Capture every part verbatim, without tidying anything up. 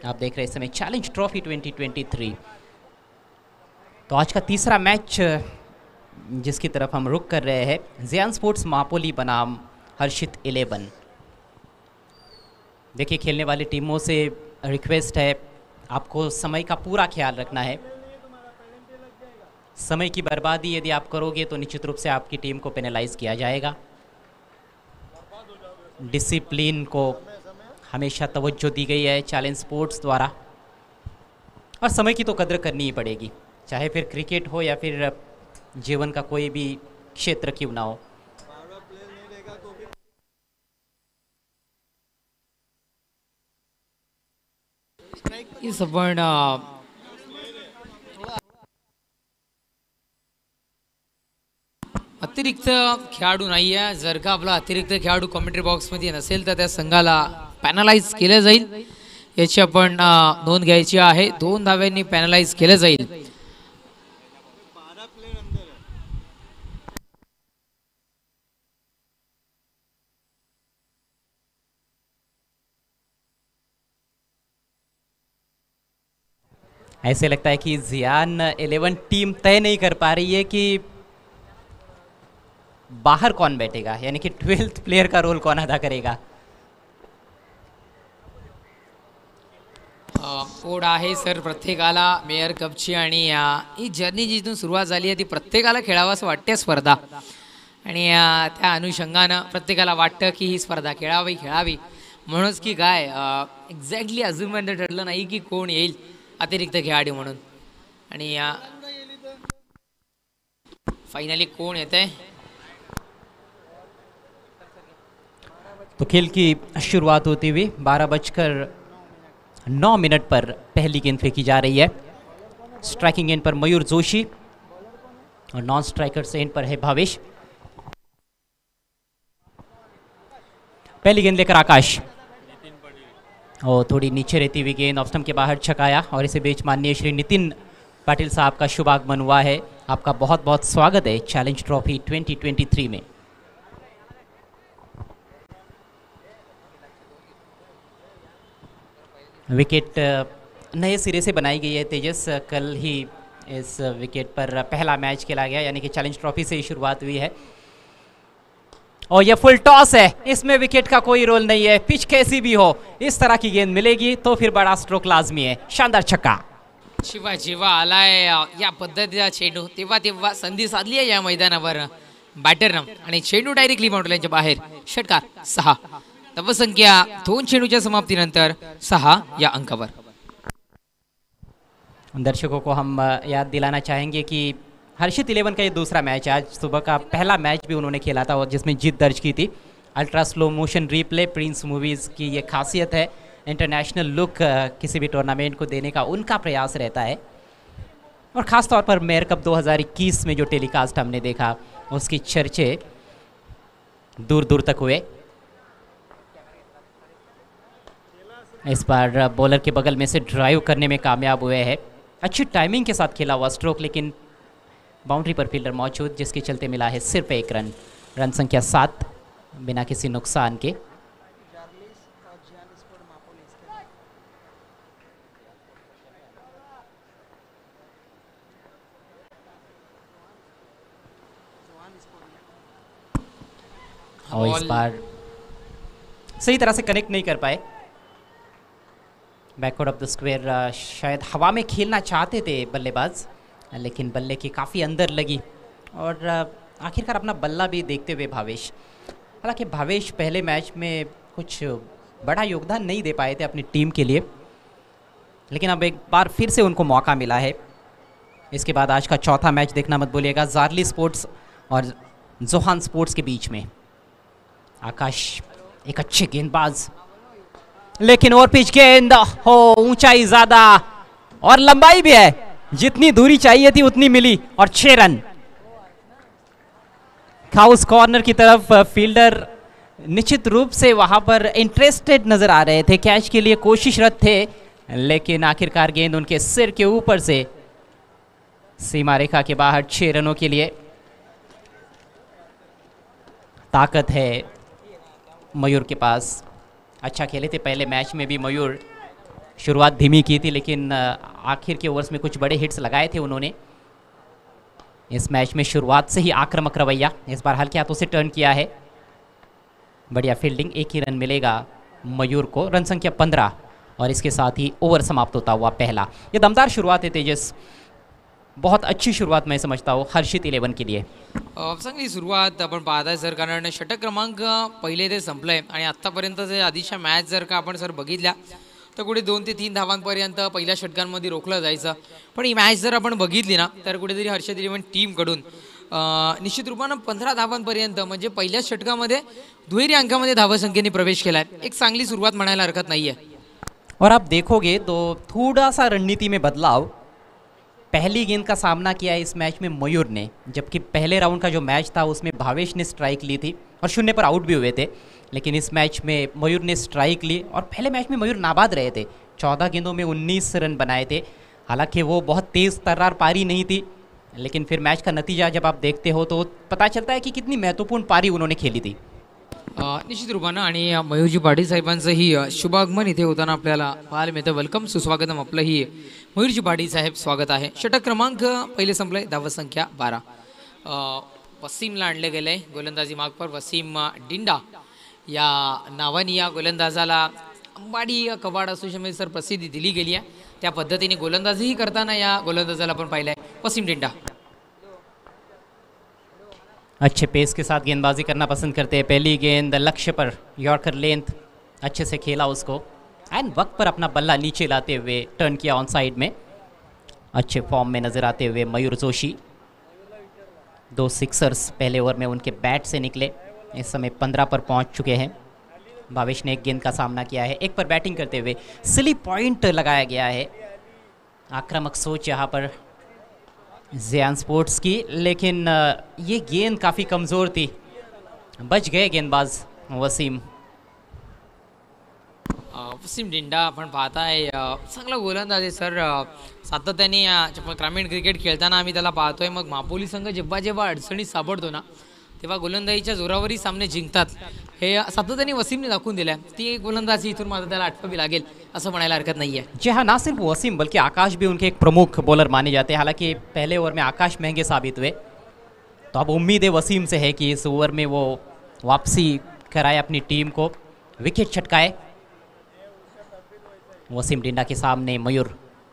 आप देख रहे हैं इस समय challenge trophy twenty twenty three. तो आज का तीसरा मैच जिसकी तरफ हम रुख कर रहे हैं, ज़ियान स्पोर्ट्स मापोली बनाम हर्षित इलेवन। देखिए, खेलने वाली टीमों से रिक्वेस्ट है, आपको समय का पूरा ख्याल रखना है। समय की बर्बादी यदि आप करोगे तो निश्चित रूप से आपकी टीम को पेनलाइज किया जाएगा। डिसिप्लिन को हमेशा तवज्जो दी गई है चैलेंज स्पोर्ट्स द्वारा, और समय की तो कदर करनी ही पड़ेगी, चाहे फिर क्रिकेट हो या फिर जीवन का कोई भी क्षेत्र क्यों ना हो। इस पण अतिरिक्त खेळाडू नाही आहे। जर का आपला अतिरिक्त खेळाडू कमेंट्री बॉक्समध्ये नसेल तर त्या संघाला पॅनलाइज केलं जाईल, याची आपण नोंद घ्यायची आहे। दोन धाव्यांनी पॅनलाइज केलं जाईल। ऐसे लगता है कि ज़ियान इलेवन टीम तय नहीं कर पा रही है कि बाहर कौन बैठेगा, यानी कि ट्वेल्थ प्लेयर का रोल कौन अदा करेगा। ओढ आहे सर प्रत्येकाला मेयर कपची, आणि ही जर्नी जिथून सुरुवात झाली आहे ती प्रत्येकाला खेळावं असं वाटते स्पर्धा, आणि त्या अनुषंगानं प्रत्येकाला वाटतं की ही स्पर्धा खेळावी खेळावी म्हणूनच की काय एक्झॅक्टली अजूनपर्यंत ठरलं नाही की कोण येईल अतिरिक्त खेळाडू म्हणून, आणि फाइनली कोण येते। तो खेल की शुरुआत होती हुई बारह बजकर नौ मिनट पर पहली गेंद फेंकी जा रही है। स्ट्राइकिंग एंड पर मयूर जोशी और नॉन स्ट्राइकर्स एंड पर है भावेश। पहली गेंद लेकर आकाश, और थोड़ी नीचे रहती हुई गेंद ऑफ स्टंप के बाहर छकाया, और इसे बीच माननीय श्री नितिन पाटिल साहब का शुभागमन हुआ है। आपका बहुत बहुत स्वागत है challenge trophy twenty twenty three में। विकेट नए सिरे से बनाई गई है तेजस, कल ही इस विकेट पर पहला मैच खेला गया, यानी कि चैलेंज ट्रॉफी से ही शुरुआत हुई है। और ये फुल टॉस है, इसमें विकेट का कोई रोल नहीं है। पिच कैसी भी हो, इस तरह की गेंद मिलेगी तो फिर बड़ा स्ट्रोक लाजमी है। शानदार छक्का। शिवा जेव्हा आलाय या पद्धतीचा चेंडू, तेव्हा तेव्हा संधी साधली आहे या मैदानावर बॅटरनं, आणि चेंडू डायरेक्टली बाउंड्रीच्या बाहेर। षटकार सहा, धावसंख्या दोन चेंडूच्या समाप्तीनंतर सहा या अंकावर। दर्शकों को हम याद दिलाना चाहेंगे कि हर्षित इलेवन का ये दूसरा मैच है। आज सुबह का पहला मैच भी उन्होंने खेला था और जिसमें जीत दर्ज की थी। Ultra slow motion replay prince movies की ये खासियत है, इंटरनेशनल लुक किसी भी टूर्नामेंट को देने का उनका प्रयास रहता है, और ख़ास तौर पर मेयर कप दो हज़ार इक्कीस में जो टेलीकास्ट हमने देखा उसकी चर्चे दूर दूर तक हुए। इस बार बॉलर के बगल में से ड्राइव करने में कामयाब हुए हैं। अच्छी टाइमिंग के साथ खेला हुआ स्ट्रोक, लेकिन बाउंड्री पर फील्डर मौजूद, जिसके चलते मिला है सिर्फ एक रन। रन संख्या सात बिना किसी नुकसान के। और इस बार सही तरह से कनेक्ट नहीं कर पाए। बैकवर्ड ऑफ द स्क्वायर शायद हवा में खेलना चाहते थे बल्लेबाज, लेकिन बल्ले की काफ़ी अंदर लगी, और आखिरकार अपना बल्ला भी देखते हुए भावेश। हालांकि भावेश पहले मैच में कुछ बड़ा योगदान नहीं दे पाए थे अपनी टीम के लिए, लेकिन अब एक बार फिर से उनको मौका मिला है। इसके बाद आज का चौथा मैच देखना मत भूलिएगा, जारली स्पोर्ट्स और जोहान स्पोर्ट्स के बीच में। आकाश एक अच्छे गेंदबाज, लेकिन ओवर पिच गेंद हो, ऊंचाई ज़्यादा और लंबाई भी है, जितनी दूरी चाहिए थी उतनी मिली, और छह रन। हाउस कॉर्नर की तरफ फील्डर निश्चित रूप से वहां पर इंटरेस्टेड नजर आ रहे थे, कैच के लिए कोशिशरत थे, लेकिन आखिरकार गेंद उनके सिर के ऊपर से सीमा रेखा के बाहर। छह रनों के लिए ताकत है मयूर के पास। अच्छा खेले थे पहले मैच में भी मयूर, शुरुआत धीमी की थी, लेकिन आखिर के ओवर्स में कुछ बड़े हिट्स लगाए थे उन्होंने। इस मैच में शुरुआत से ही आक्रामक रवैया, इस बार हल्के हाथों से टर्न किया है। बढ़िया फील्डिंग, एक ही रन मिलेगा मयूर को, रन संख्या पंद्रह, और इसके साथ ही ओवर समाप्त होता हुआ पहला। ये दमदार शुरुआत है तेजस, बहुत अच्छी शुरुआत मैं समझता हूँ हर्षित इलेवन के लिए। चांगली सुरुवात आपण पाहताय सर, कारण षटक क्रमांक पहिले ते संपलंय आणि आत्तापर्यंत जे आधीच्या मॅच जर का आपण सर बघितल्या तर कुठे दोन ते तीन धावांपर्यंत पहिल्या षटकांमध्ये रोखलं जायचं, पण ही मॅच जर आपण बघितली ना तर कुठेतरी हर्षित इलेवन टीमकडून निश्चित रूपानं पंधरा धावांपर्यंत म्हणजे पहिल्या षटकामध्ये दुहेरी अंकामध्ये धावसंख्येने प्रवेश केला आहे। एक चांगली सुरुवात म्हणायला हरकत नाही आहे। और आप देखोगे तो थोड़ा सा रणनीति में बदलाव, पहली गेंद का सामना किया इस मैच में मयूर ने, जबकि पहले राउंड का जो मैच था उसमें भावेश ने स्ट्राइक ली थी और शून्य पर आउट भी हुए थे, लेकिन इस मैच में मयूर ने स्ट्राइक ली और पहले मैच में मयूर नाबाद रहे थे, चौदह गेंदों में उन्नीस रन बनाए थे। हालांकि वो बहुत तेज़ तर्रार पारी नहीं थी, लेकिन फिर मैच का नतीजा जब आप देखते हो तो पता चलता है कि कितनी महत्वपूर्ण पारी उन्होंने खेली थी। निश्चित रूपानं आणि मयूरजी पाटील साहेबांचंही शुभागमन इथे होताना आपल्याला पाहायला मिळतं। वेलकम, सुस्वागतम, आपलंही मयूरजी पाटील साहेब स्वागत आहे। षटक क्रमांक पहिले संपले, धावसंख्या बारा। वसीमला आणले गेले गोलंदाजी मार्ग पर। वसीम डिंडा या नावाने या गोलंदाजाला अंबाडी कवाड असोसिएशनमध्ये सर प्रसिद्धी दिली गेली आहे, त्या पद्धतीने गोलंदाजीही करताना या गोलंदाजाला आपण पाहिलं आहे, वसीम डिंडा। अच्छे पेस के साथ गेंदबाजी करना पसंद करते हैं। पहली गेंद लक्ष्य पर, यॉर्कर लेंथ अच्छे से खेला उसको, एंड वक्त पर अपना बल्ला नीचे लाते हुए टर्न किया ऑन साइड में। अच्छे फॉर्म में नजर आते हुए मयूर जोशी, दो सिक्सर्स पहले ओवर में उनके बैट से निकले, इस समय पंद्रह पर पहुंच चुके हैं। भावेश ने एक गेंद का सामना किया है, एक पर बैटिंग करते हुए स्लिप पॉइंट लगाया गया है। आक्रामक सोच यहाँ पर ज़ियान स्पोर्ट्स की, लेकिन ये गेंद काफ़ी कमज़ोर थी, बच गए गेंदबाज वसीम। वसीम डिंडा आपण पाहताय चांगला गोलंदाज आहे सर, सातत्याने ग्रामीण क्रिकेट खेळताना आम्ही त्याला पाहतोय। मग मापोली संघ जेव्हा जेव्हा अडचणीत सापडतो ना तेव्हा गोलंदाजीच्या जोरावरही सामने जिंकतात, हे सातत्याने वसीमने दाखवून दिलं आहे। ती एक गोलंदाजी इथून मात्र त्याला आठवावी लागेल असं म्हणायला हरकत नाही आहे। जी हाँ, ना सिर्फ वसीम बल्कि आकाश भी उनके एक प्रमुख बॉलर माने जाते हैं। हालांकि पहले ओवर में आकाश महंगे साबित हुए, तो अब उम्मीद है वसीम से है कि इस ओवर में वो वापसी कराए अपनी टीम को, विकेट छटकाए। वसीम डिंडा के सामने मयूर,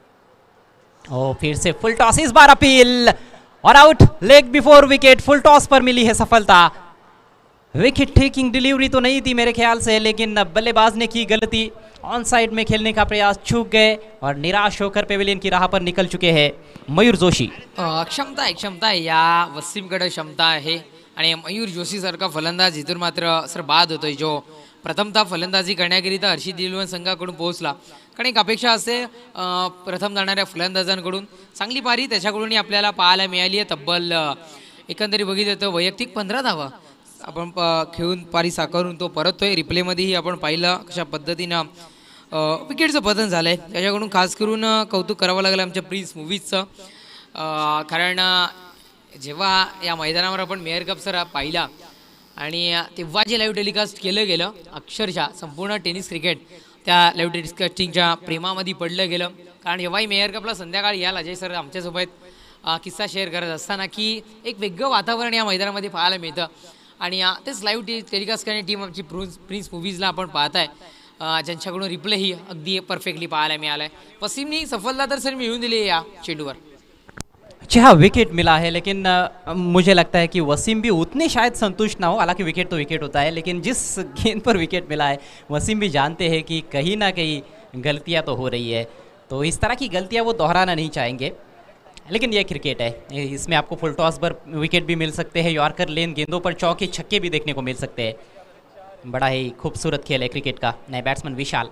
और फिर से फुल टॉस, इस बार अपील और out, leg before wicket, full toss पर मिली है सफलता। विकेट टेकिंग डिलीवरी तो नहीं थी मेरे ख्याल से, लेकिन बल्लेबाज ने की गलती, ऑन साइड में खेलने का प्रयास चूक गए और निराश होकर पेविलियन की राह पर निकल चुके हैं मयूर जोशी। क्षमता आहे क्षमता आहे या वसीमकडे क्षमता आहे, आणि मयूर जोशी सारखा फलंदाज इथून मात्र सर बाद होतोय, जो प्रथमतः फलंदाजी करण्याकरिता हर्षित इलेवन संघाकडून पोहोचला। कारण एक अपेक्षा असते प्रथम जाणाऱ्या फलंदाजांकडून चांगली पारी त्याच्याकडूनही आपल्याला पाहायला मिळाली आहे। तब्बल एकंदरीत बघितलं तर वैयक्तिक पंधरा धावा आपण खेळून पारी साकारून तो परततोय। रिप्लेमध्येही आपण पाहिलं कशा पद्धतीनं विकेटचं पतन झालं आहे, त्याच्याकडून खास करून कौतुक करावं लागलं आमच्या प्रिन्स मूवीजचं। कारण जेव्हा या मैदानावर आपण मेयर कप सर पाहिला आणि तेव्हा जे लाईव्ह टेलिकास्ट केलं गेलं, अक्षरशः संपूर्ण टेनिस क्रिकेट त्या लाईव्ह टेलिकास्टिंगच्या प्रेमामध्ये पडलं गेलं। कारण जेव्हाही मेयर कपला संध्याकाळी याल अजय सर आमच्यासोबत किस्सा शेअर करत असताना की एक वेगळं वातावरण या मैदानामध्ये पाहायला मिळतं, आणि तेच लाईव्ह टे टेलिकास्ट करणारी टीम आमची प्रिन्स प्रिन्स मूवीजला आपण पाहताय, ज्यांच्याकडून रिप्लेही अगदी परफेक्टली पाहायला मिळाला आहे। वसीमनी सफलता तर सर मिळवून दिली या चेंडूवर। जी हाँ, विकेट मिला है, लेकिन आ, मुझे लगता है कि वसीम भी उतने शायद संतुष्ट ना हो। हालांकि विकेट तो विकेट होता है, लेकिन जिस गेंद पर विकेट मिला है वसीम भी जानते हैं कि कहीं ना कहीं गलतियां तो हो रही है, तो इस तरह की गलतियां वो दोहराना नहीं चाहेंगे। लेकिन ये क्रिकेट है, इसमें आपको फुल टॉस पर विकेट भी मिल सकते हैं, यॉर्कर लेन गेंदों पर चौके छक्के भी देखने को मिल सकते हैं। बड़ा ही खूबसूरत खेल है क्रिकेट का। नए बैट्समैन विशाल,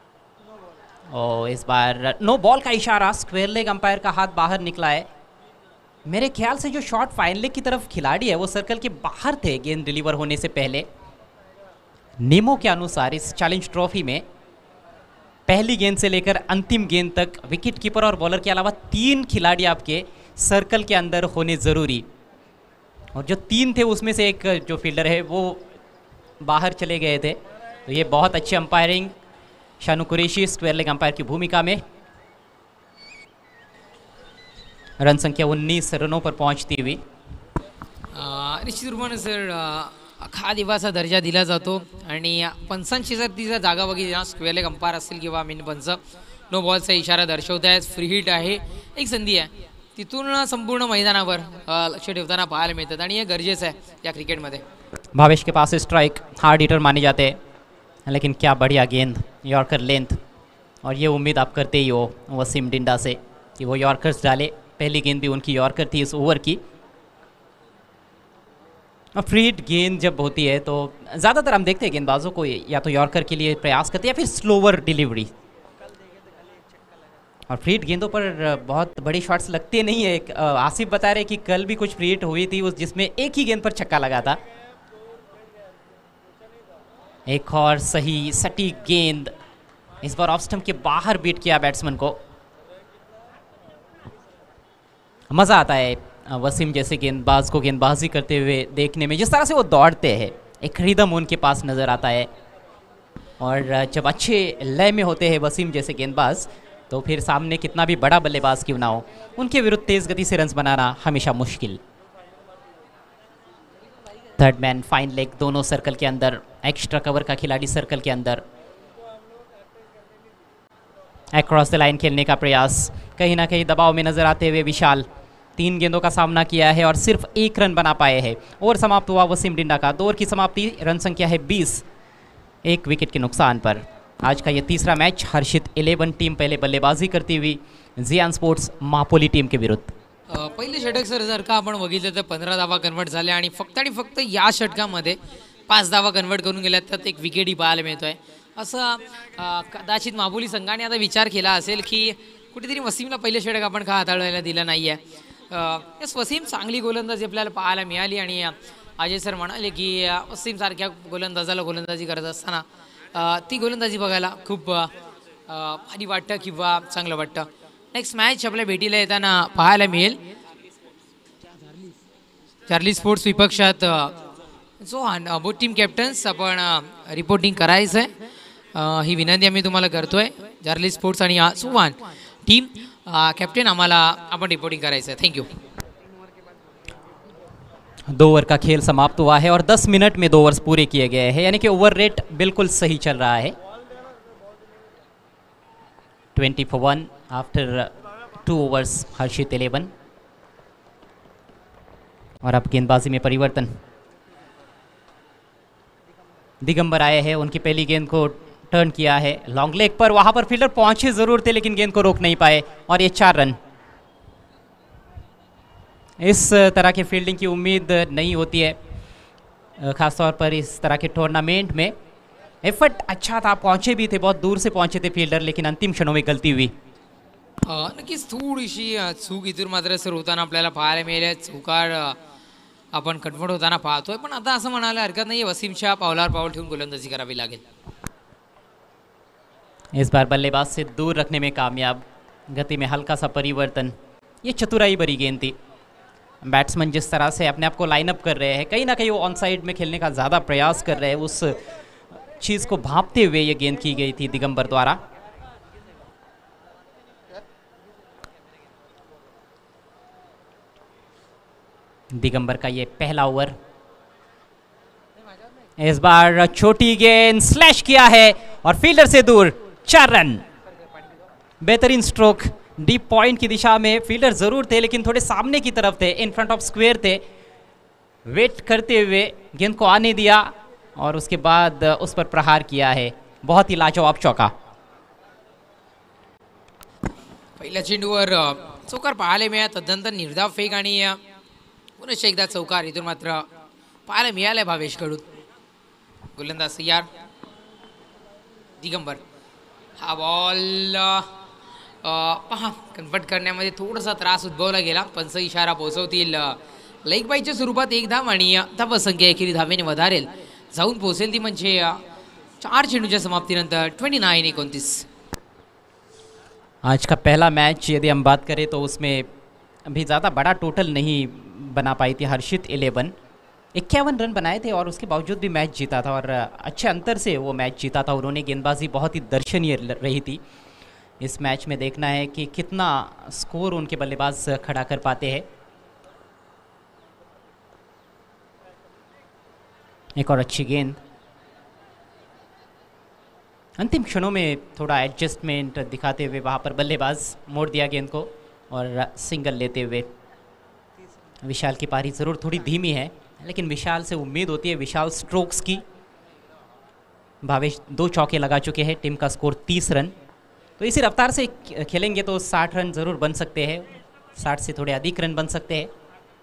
और इस बार नो बॉल का इशारा, स्क्वेयर लेग, अंपायर का हाथ बाहर निकला है। मेरे ख्याल से जो शॉट फाइन लेग की तरफ खिलाड़ी है वो सर्कल के बाहर थे गेंद डिलीवर होने से पहले। नियमों के अनुसार इस चैलेंज ट्रॉफी में पहली गेंद से लेकर अंतिम गेंद तक विकेट कीपर और बॉलर के अलावा तीन खिलाड़ी आपके सर्कल के अंदर होने ज़रूरी, और जो तीन थे उसमें से एक जो फील्डर है वो बाहर चले गए थे। तो ये बहुत अच्छी umpiring, Shanu Qureshi square leg umpire की भूमिका में। रन संख्या उन्नीस रनों पर पहुंचती हुई। निश्चित रूपाने सर अखा दिवाचा दर्जा दिला जातो आणि पंचांची जर ती जर जागा बघितली ना, स्क्वेअर लेग अंपायर असतील किंवा मेन पंच नो बॉलचा इशारा दर्शवत आहेत, फ्री हिट आहे, एक संधी आहे, तिथून संपूर्ण मैदानावर लक्ष ठेवताना पाहायला मिळतात आणि हे गरजेचं आहे या क्रिकेटमध्ये। भावेश के पास स्ट्राइक हार्ड हिटर माने जाते हैं, लेकिन क्या बढ़िया गेंद, यॉर्कर लेंथ, और ये उम्मीद आप करते ही हो वसीम डिंडा से कि वो यॉर्कर्स डाले। पहली गेंद भी उनकी यॉर्कर थी इस ओवर की। और फ्री हिट गेंद जब होती है तो ज़्यादातर हम देखते हैं गेंदबाजों को या तो यॉर्कर के लिए प्रयास करते हैं या फिर स्लोवर डिलीवरी। और फ्री हिट गेंदों पर बहुत बड़ी शॉट्स लगते नहीं है। आसिफ बता रहे कि कल भी कुछ फ्री हिट हुई थी उस जिसमें एक ही गेंद पर छक्का लगा था। एक और सही सटीक गेंद, इस बार ऑफ स्टंप के बाहर बीट किया बैट्समैन को। मज़ा आता है वसीम जैसे गेंदबाज को गेंदबाजी करते हुए देखने में, जिस तरह से वो दौड़ते हैं, एक रिदम उनके पास नज़र आता है। और जब अच्छे लय में होते हैं वसीम जैसे गेंदबाज, तो फिर सामने कितना भी बड़ा बल्लेबाज क्यों ना हो, उनके विरुद्ध तेज़ गति से रन्स बनाना हमेशा मुश्किल। थर्ड मैन फाइन लेग, दोनों सर्कल के अंदर, एक्स्ट्रा कवर का खिलाड़ी सर्कल के अंदर, अक्रॉस द लाइन खेलने का प्रयास, कहीं ना कहीं दबाव में नजर आते हुए विशाल। तीन गेंदों का सामना किया है और सिर्फ एक रन बना पाए हैं। ओवर समाप्त हुआ वसीम डिंडा का, दो ओवर की समाप्ति, रन संख्या है बीस, एक विकेट के नुकसान पर। आज का ये तीसरा मैच हर्षित इलेवन टीम पहले बल्लेबाजी करती हुई जियान स्पोर्ट्स मापोली टीम के विरुद्ध। पहिले षटक सर जर का आपण बघितलं तर पंधरा धावा कन्वर्ट झाले आणि फक्त आणि फक्त या षटकामध्ये पाच धावा कन्वर्ट करून गेल्यात, त्यात एक विकेटही पाहायला मिळतोय। असं कदाचित मापोली संघाने आता विचार केला असेल की कुठेतरी वसीमला पहिले षटक आपण का हाताळायला दिलं नाही आहे। यस, वसीम चांगली गोलंदाजी आपल्याला पाहायला मिळाली आणि अजय सर म्हणाले की वसीम सारख्या गोलंदाजाला गोलंदाजी करत असताना ती गोलंदाजी बघायला खूप भारी वाटतं किंवा चांगलं वाटतं। नेक्स्ट मॅच आपल्या भेटीला येताना पाहायला मिळेल। चार्ली स्पोर्ट्स विपक्षात जो बोथ टीम कॅप्टन्स आपण रिपोर्टिंग करायचं आहे ही विनंती आम्ही तुम्हाला करतोय। चार्ली स्पोर्ट्स आणि सुवान टीम कैप्टन आम्हाला आपण रिपोर्टिंग करायचं है। Thank you. दो ओवर का खेल समाप्त हुआ है और दस मिनट में दो ओवर्स पूरे किए गए हैं, यानी कि ओवर रेट बिल्कुल सही चल रहा है। Twenty four one after two overs Harshit eleven. और अब गेंदबाजी में परिवर्तन, दिगंबर आए हैं, उनकी पहली गेंद को टर्न किया है लॉन्ग लेग पर, वहां पर फील्डर पहुंचे जरूर थे लेकिन गेंद को रोक नहीं पाए और ये चार रन। इस तरह की फील्डिंग की उम्मीद नहीं होती है खासतौर पर इस तरह के टूर्नामेंट में। एफर्ट अच्छा था, पहुंचे भी थे, बहुत दूर से पहुंचे थे फील्डर, लेकिन अंतिम क्षणों में गलती हुई। नक्कीच थोडीशी चूक इथून मात्र सर होताना आपल्याला पाहायला मिळेल। चुकार आपण कन्फर्ट होताना पाहतोय, पण आता असं म्हणायला हरकत नाही, वसीमच्या पावलावर पाऊल ठेवून गोलंदाजी करावी लागेल। इस बार बल्लेबाज से दूर रखने में कामयाब, गति में हल्का सा परिवर्तन, ये चतुराई भरी गेंद थी। बैट्समैन जिस तरह से अपने आप को लाइनअप कर रहे हैं, कहीं ना कहीं वो ऑन साइड में खेलने का ज़्यादा प्रयास कर रहे हैं, उस चीज़ को भांपते हुए ये गेंद की गई थी दिगंबर द्वारा। दिगंबर का ये पहला ओवर, इस बार छोटी गेंद स्लैश किया है और फील्डर से दूर, चार रन। बेहतरीन स्ट्रोक, डीप पॉइंट की दिशा में, फील्डर जरूर थे लेकिन थोड़े सामने की तरफ थे, इन फ्रंट ऑफ स्क्वायर थे, वेट करते हुए गेंद को आने दिया और उसके बाद उस पर प्रहार किया है। बहुत ही लाजवाब चौका। पहिल्या चेंडूवर चौकार पाहायला मिळाला, तदनंतर निर्धाव फेक आणि पुन्हा एकदा चौकार इथून मात्र पाहायला मिळालाय भावेशकडून। गोलंदाज तयार, दिगंबर हा बॉल पहा कन्वर्ट करण्यामध्ये थोडासा त्रास उद्भवला गेला, पंच इशारा पोहोचवतील लेग बाईच्या स्वरूपात एक धाव आणि धावसंख्या एकेरी धावेने वधारेल, जाऊन पोहोचेल ती म्हणजे चार चेंडूच्या समाप्तीनंतर ट्वेंटी नाइन एकोणतीस। आज का पहला मैच यदि हम बात करें तो उसमें अभी ज़्यादा बड़ा टोटल नहीं बना पाई थी हर्षित इलेवन, इक्यावन रन बनाए थे और उसके बावजूद भी मैच जीता था और अच्छे अंतर से वो मैच जीता था। उन्होंने गेंदबाजी बहुत ही दर्शनीय रही थी। इस मैच में देखना है कि कितना स्कोर उनके बल्लेबाज खड़ा कर पाते हैं। एक और अच्छी गेंद, अंतिम क्षणों में थोड़ा एडजस्टमेंट दिखाते हुए वहाँ पर बल्लेबाज मोड़ दिया गेंद को और सिंगल लेते हुए। विशाल की पारी ज़रूर थोड़ी धीमी है, लेकिन विशाल से उम्मीद होती है विशाल स्ट्रोक्स की। भावेश दो चौके लगा चुके हैं, टीम का स्कोर तीस रन। तो इसी रफ्तार से खेलेंगे तो साठ रन ज़रूर बन सकते हैं, साठ से थोड़े अधिक रन बन सकते हैं।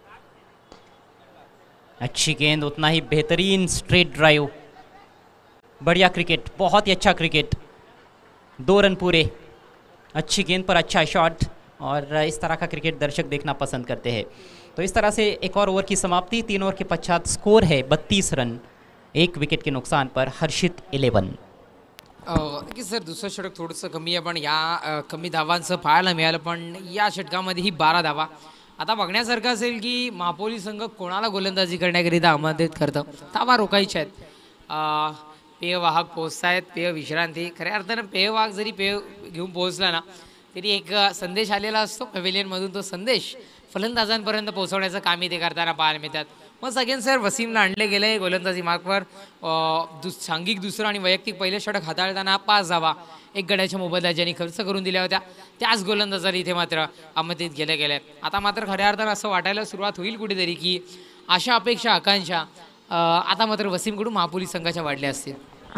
अच्छी गेंद, उतना ही बेहतरीन स्ट्रेट ड्राइव, बढ़िया क्रिकेट, बहुत ही अच्छा क्रिकेट। दो रन पूरे, अच्छी गेंद पर अच्छा शॉट, और इस तरह का क्रिकेट दर्शक देखना पसंद करते हैं। तो इस तरह से एक और ओवर की समाप्ति। तीन ओवर के पश्चात स्कोर है बत्तीस रन, एक विकेट के नुकसान पर हर्षित इलेवन। नक्कीच सर, दुसरं षटक थोडंसं कमी आहे, पण या अ, कमी धावांचं पाहायला मिळालं, पण या षटकामध्येही बारा धावा. आता बघण्यासारखं असेल की महापोली संघ कोणाला गोलंदाजी करण्याकरिता आमंत्रित करतं. धावा रोखायच्या आहेत. अ, पेयवाहक पोहोचतायत, पेय विश्रांती. खऱ्या अर्थानं पेयवाहक जरी पेय घेऊन पोहोचला ना तरी एक संदेश आलेला असतो पॅव्हिलियनमधून. तो संदेश फलंदाजांपर्यंत पोहोचवण्याचं काम इथे करताना पाहायला मिळतात. मग अगेन सर, वसीमला आणले गेले गोलंदाजी मार्कवर. दुस सांघिक दुसरं आणि वैयक्तिक पहिलं षटक हाताळताना पाच धावा एक गड्याच्या मोबदल्यात ज्यांनी खर्च करून दिल्या होत्या त्याच गोलंदाजाला इथे मात्र आमंत्रित केले गेले. आता मात्र खऱ्या अर्थानं असं वाटायला सुरुवात होईल कुठेतरी की आशा अपेक्षा आकांक्षा आता मात्र वसीमकडून महापोली संघाच्या वाढल्या असतील.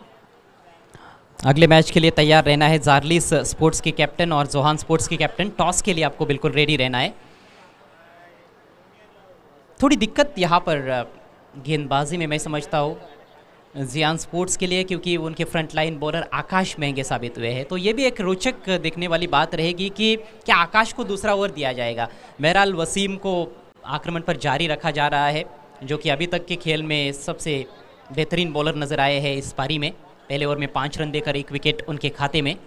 अगले मैच के लिए तैयार रहना है जार्लिस स्पोर्ट्स के कैप्टन और जोहान स्पोर्ट्स के कैप्टन। टॉस के लिए आपको बिल्कुल रेडी रहना है। थोड़ी दिक्कत यहाँ पर गेंदबाजी में मैं समझता हूँ जियान स्पोर्ट्स के लिए, क्योंकि उनके फ्रंट लाइन बॉलर आकाश महंगे साबित हुए हैं। तो ये भी एक रोचक देखने वाली बात रहेगी कि क्या आकाश को दूसरा ओवर दिया जाएगा। बहरहाल वसीम को आक्रमण पर जारी रखा जा रहा है, जो कि अभी तक के खेल में सबसे बेहतरीन बॉलर नज़र आए हैं इस पारी में। पहले ओवर में पाँच रन देकर एक विकेट उनके खाते में।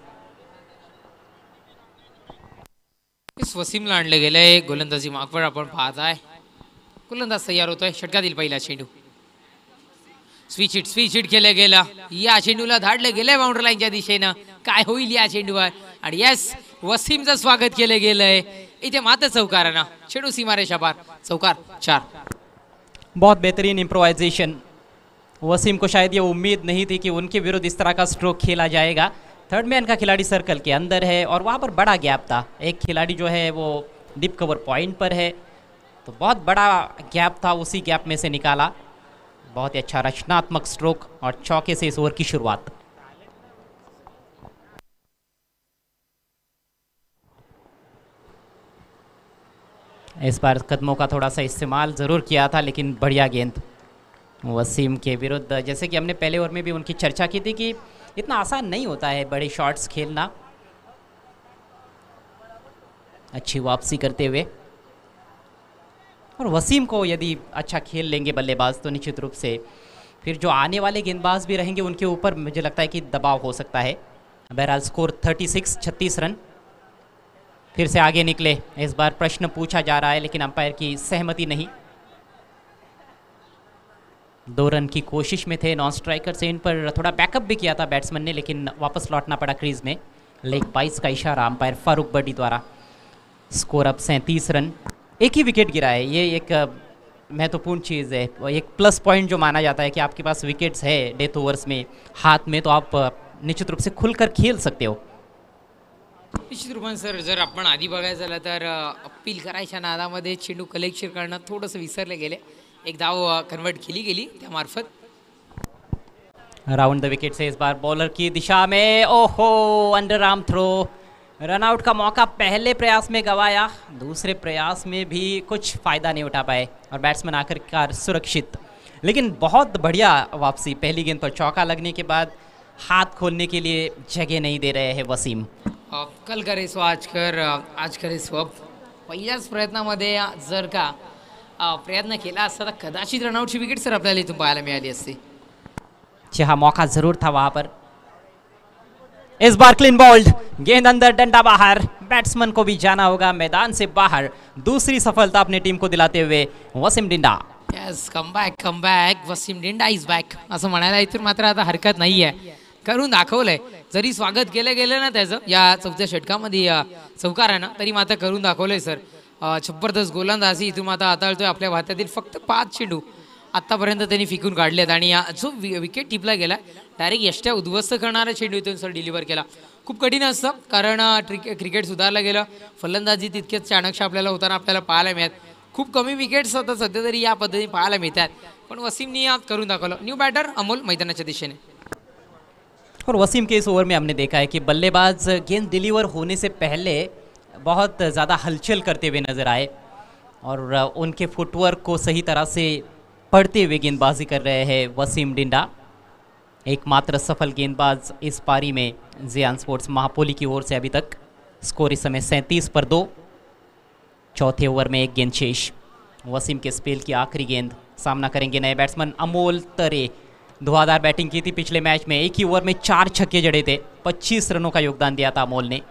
इस वसीमला आणले गेले गोलंदाजी मार्कवर आपण पाहत आहे. गोलंदाज तयार होतोय. षटकातील पहिला चेंडू स्विच हिट स्विच हिट केलं गेलं. या चेंडूला धाडले गेले बाउंड्री लाईनच्या दिशेनं. काय होईल या चेंडूवर? आणि यस, वसीमचं स्वागत केलं गेलंय. इथे मात्र चौकारानं चेंडू सीमारेषा पार. चौकार चार. बहुत बेहतरीन इम्प्रोवाइजेशन। वसीम को शायद ये उम्मीद नहीं थी कि उनके विरुद्ध इस तरह का स्ट्रोक खेला जाएगा। थर्ड मैन का खिलाड़ी सर्कल के अंदर है और वहाँ पर बड़ा गैप था। एक खिलाड़ी जो है वो डीप कवर पॉइंट पर है, तो बहुत बड़ा गैप था, उसी गैप में से निकाला। बहुत ही अच्छा रचनात्मक स्ट्रोक और चौके से इस ओवर की शुरुआत। इस बार कदमों का थोड़ा सा इस्तेमाल ज़रूर किया था, लेकिन बढ़िया गेंद वसीम के विरुद्ध। जैसे कि हमने पहले ओवर में भी उनकी चर्चा की थी कि इतना आसान नहीं होता है बड़े शॉट्स खेलना। अच्छी वापसी करते हुए, और वसीम को यदि अच्छा खेल लेंगे बल्लेबाज तो निश्चित रूप से फिर जो आने वाले गेंदबाज भी रहेंगे उनके ऊपर मुझे लगता है कि दबाव हो सकता है। बहरहाल स्कोर छत्तीस छत्तीस रन। फिर से आगे निकले। इस बार प्रश्न पूछा जा रहा है लेकिन अंपायर की सहमति नहीं। दो रन की कोशिश में थे नॉन स्ट्राइकर से। इन पर थोड़ा बैकअप भी किया था बैट्समैन ने, लेकिन वापस लौटना पड़ा क्रीज में। लेग बाईस का इशारा अंपायर फारूक बर्डी द्वारा। स्कोर अब सैंतीस रन। एक ही विकेट गिरा है, ये एक महत्वपूर्ण चीज़ है। एक प्लस पॉइंट जो माना जाता है कि आपके पास विकेट्स है डेथ ओवर्स में हाथ में, तो आप निश्चित रूप से खुलकर खेल सकते हो। निश्चित रूपाने सर, जर आपण आधी बघायचं झालं तर अपील करायच्या नादामध्ये चेंडू कलेक्शन करणं थोडंसं विसरले गेले. एक धाव कन्वर्ट केली गेली त्यामार्फत. राउंड द विकेट से इस बार बॉलर की दिशा में, ओहो, अंडर आर्म थ्रो। रनआउट का मौका पहले प्रयास में गवाया, दूसरे प्रयास में भी कुछ फ़ायदा नहीं उठा पाए और बैट्समैन आखिरकार सुरक्षित। लेकिन बहुत बढ़िया वापसी। पहली गेंद पर चौका लगने के बाद हाथ खोलने के लिए जगह नहीं दे रहे हैं वसीम। कल करे सो आज कर, आज करे सो अब. पहिल्याच प्रयत्नामध्ये जर का प्रयत्न केला असता तर कदाचित रनआउटची विकेट सर आपल्याला इथून पाहायला मिळाली असती. हाँ, मौका जरूर था वहां पर। इस बार क्लीन बॉल्ड, गेंद अंदर डंडा बाहर। बैट्समैन को भी जाना होगा मैदान से बाहर। दूसरी सफलता अपनी टीम को दिलाते हुए Wasim Dinda. Yes, come back come back, Wasim Dinda is back असं म्हणायला इथून मात्र आता हरकत नाही आहे. करून दाखवलंय, जरी स्वागत केलं गेलं ना त्याचं या चौथ्या षटकामध्ये चौकारानं, तरी मात्र करून दाखवलंय सर. जबरदस्त गोलंदाजी इथून आता हाताळतोय. आपल्या भारतातील फक्त पाच चेंडू आतापर्यंत त्यांनी फिकून काढलेत आणि जो विकेट टिपला गेला डायरेक्ट यष्ट्या उद्ध्वस्त करणारा चेंडू इथून सर डिलिव्हर केला. खूप कठीण असतं कारण क्रिकेट सुधारलं गेलं, फलंदाजी तितकेच चाणक्य आपल्याला होताना आपल्याला पाहायला मिळत. खूप कमी विकेट्स होतात सध्या तरी या पद्धतीने पाहायला मिळतात, पण वसीमनी करून दाखवलं. न्यू बॅटर अमोल मैदानाच्या दिशेने. और वसीम के इस ओवर में हमने देखा है कि बल्लेबाज गेंद डिलीवर होने से पहले बहुत ज़्यादा हलचल करते हुए नज़र आए और उनके फुटवर्क को सही तरह से पढ़ते हुए गेंदबाजी कर रहे हैं वसीम डिंडा. एकमात्र सफल गेंदबाज इस पारी में जियान स्पोर्ट्स महापोली की ओर से अभी तक. स्कोर इस समय सैंतीस पर दो. चौथे ओवर में एक गेंद शेष. वसीम के स्पेल की आखिरी गेंद. सामना करेंगे नए बैट्समैन अमोल तरे. धुआंधार बैटिंग की थी पिछले मैच में, एक ही ओवर में चार छक्के जड़े थे. पच्चीस रनों का योगदान दिया था अमोल ने.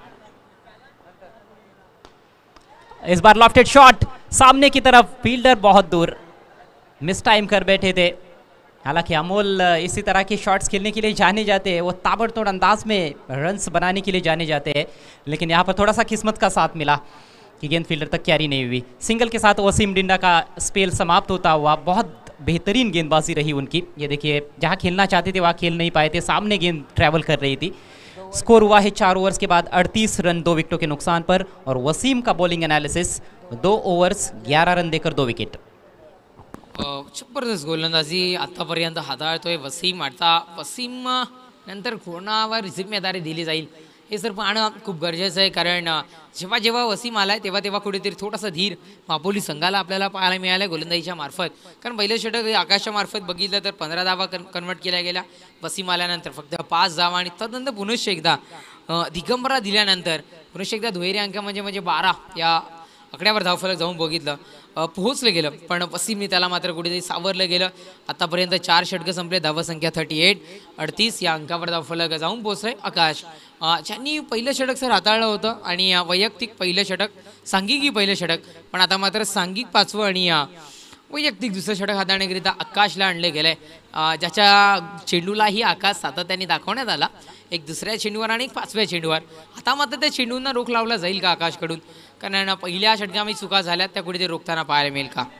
इस बार लॉफ्टेड शॉट सामने की तरफ, फील्डर बहुत दूर, मिस टाइम कर बैठे थे. हालांकि अमोल इसी तरह के शॉट्स खेलने के लिए जाने जाते हैं, वो ताबड़तोड़ अंदाज में रन्स बनाने के लिए जाने जाते हैं, लेकिन यहाँ पर थोड़ा सा किस्मत का साथ मिला कि गेंद फील्डर तक कैरी नहीं हुई. सिंगल के साथ वसीम डिंडा का स्पेल समाप्त होता हुआ. बहुत बेहतरीन गेंदबाजी रही उनकी. ये देखिए, जहाँ खेलना चाहते थे वहाँ खेल नहीं पाए थे, सामने गेंद ट्रैवल कर रही थी. स्कोर हुआ है चार ओवर्स के बाद अड़तीस रन, दो विकेटों के नुकसान पर. और वसीम का बॉलिंग एनालिसिस, दो ओवर्स ग्यारह रन देकर दो विकेट. जबरदस्त गोलंदाजी आतापर्यंत हाताळतोय वसीम. आता वसीम नंतर कोणावर जिम्मेदारी दिली जाईल हे सर पाहणं खूप गरजेचं आहे, कारण जेव्हा जेव्हा वसीम आलाय तेव्हा तेव्हा कुठेतरी थोडासा धीर मापोली संघाला आपल्याला पाहायला मिळाला गोलंदाजीच्या मार्फत. कारण पहिलं षटक आकाशच्या मार्फत बघितलं तर पंधरा धावा कन कन्वर्ट केल्या गेल्या. वसीम आल्यानंतर फक्त पाच धावा आणि तदनंतर पुनश्च एकदा दिगंबरा दिल्यानंतर पुनश्च एकदा दुहेरी अंक म्हणजे म्हणजे बारा या आकड्यावर धावफलक जाऊन बघितलं, पोहोचलं गेलं, पण वसीमने त्याला मात्र कुठेतरी सावरलं गेलं. आतापर्यंत चार षटकं संपले, धावसंख्या थर्टी एट अडतीस या अंकावर धावफलक जाऊन पोहोचलंय आकाश, ज्यांनी पहिलं षटक सर हाताळलं होतं आणि वैयक्तिक पहिलं षटक, सांघिकी पहिलं षटक, पण आता मात्र सांघिक पाचवं आणि वैयक्तिक दुसरं षटक हाताळण्याकरिता आकाशला आणले गेले, ज्याच्या चेंडूलाही आकाश सातत्याने दाखवण्यात आला, एक दुसऱ्या चेंडूवर आणि एक पाचव्या चेंडूवर. आता मात्र त्या चेंडूंना रोख लावला जाईल का आकाशकडून, कारण पहिल्या षटकामध्ये चुका झाल्यात त्या कुठेतरी रोखताना पाहायला मिळेल का.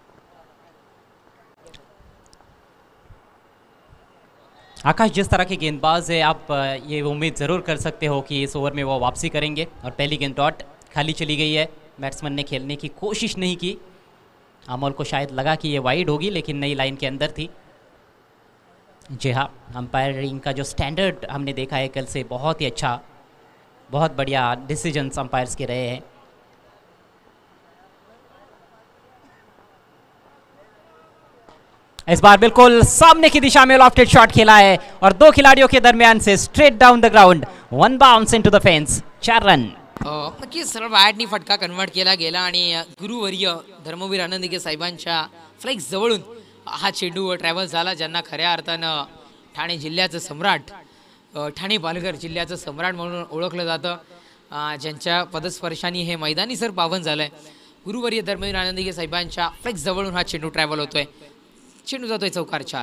आकाश जिस तरह के गेंदबाज है, आप ये उम्मीद ज़रूर कर सकते हो कि इस ओवर में वो वापसी करेंगे. और पहली गेंद डॉट खाली चली गई है, बैट्समैन ने खेलने की कोशिश नहीं की. अमोल को शायद लगा कि ये वाइड होगी, लेकिन नई लाइन के अंदर थी. जी हाँ, अंपायरिंग का जो स्टैंडर्ड हमने देखा है कल से, बहुत ही अच्छा, बहुत बढ़िया डिसीजंस अंपायर्स के रहे हैं. इस बार बिल्कुल सामने की दिशा में लॉफ्टेड शॉट खेला है और दो खिलाड़ियों के दरमियान से straight down the ground, one bounce into the fence, चार रन. नक्कीच सरळ बॅटनी फटका कन्वर्ट केला गेला आणि गुरुवर्य धर्मवीर आनंदीके साहेबांच्या फ्लेक्स जवळून हा चेंडू ट्रॅव्हल झाला, ज्यांना खऱ्या अर्थानं ठाणे जिल्ह्याचं सम्राट, ठाणे पालघर जिल्ह्याचं सम्राट म्हणून ओळखलं जातं, ज्यांच्या पदस्पर्शाने हे मैदानी सर पावन झालंय. गुरुवर्य धर्मवीर आनंदीके साहेबांच्या फ्लेक्स जवळून हा चेंडू ट्रॅव्हल होतोय, चेंडू जातोय चौकार, चार.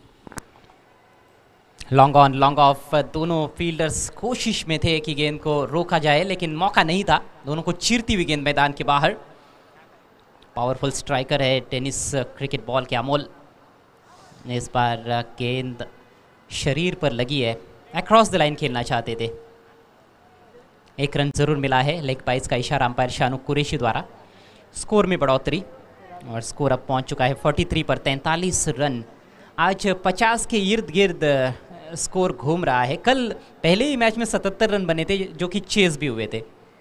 लॉन्ग ऑन लॉन्ग ऑफ, दोनों फील्डर्स कोशिश में थे कि गेंद को रोका जाए, लेकिन मौका नहीं था. दोनों को चीरती हुई गेंद मैदान के बाहर. पावरफुल स्ट्राइकर है टेनिस क्रिकेट बॉल के अमोल. इस बार गेंद शरीर पर लगी है, अक्रॉस द लाइन खेलना चाहते थे. एक रन जरूर मिला है, लेग बाइस का इशारा अंपायर शानू कुरैशी द्वारा. स्कोर में बढ़ोतरी और स्कोर अब पहुंच चुका है तैंतालीस पर तैंतालीस रन. आज पचास के इर्द गिर्द स्कोर घूम रहा है. कल पहले ही मैच में सतहत्तर रन बने थे, जो कि चेस भी हुए थे.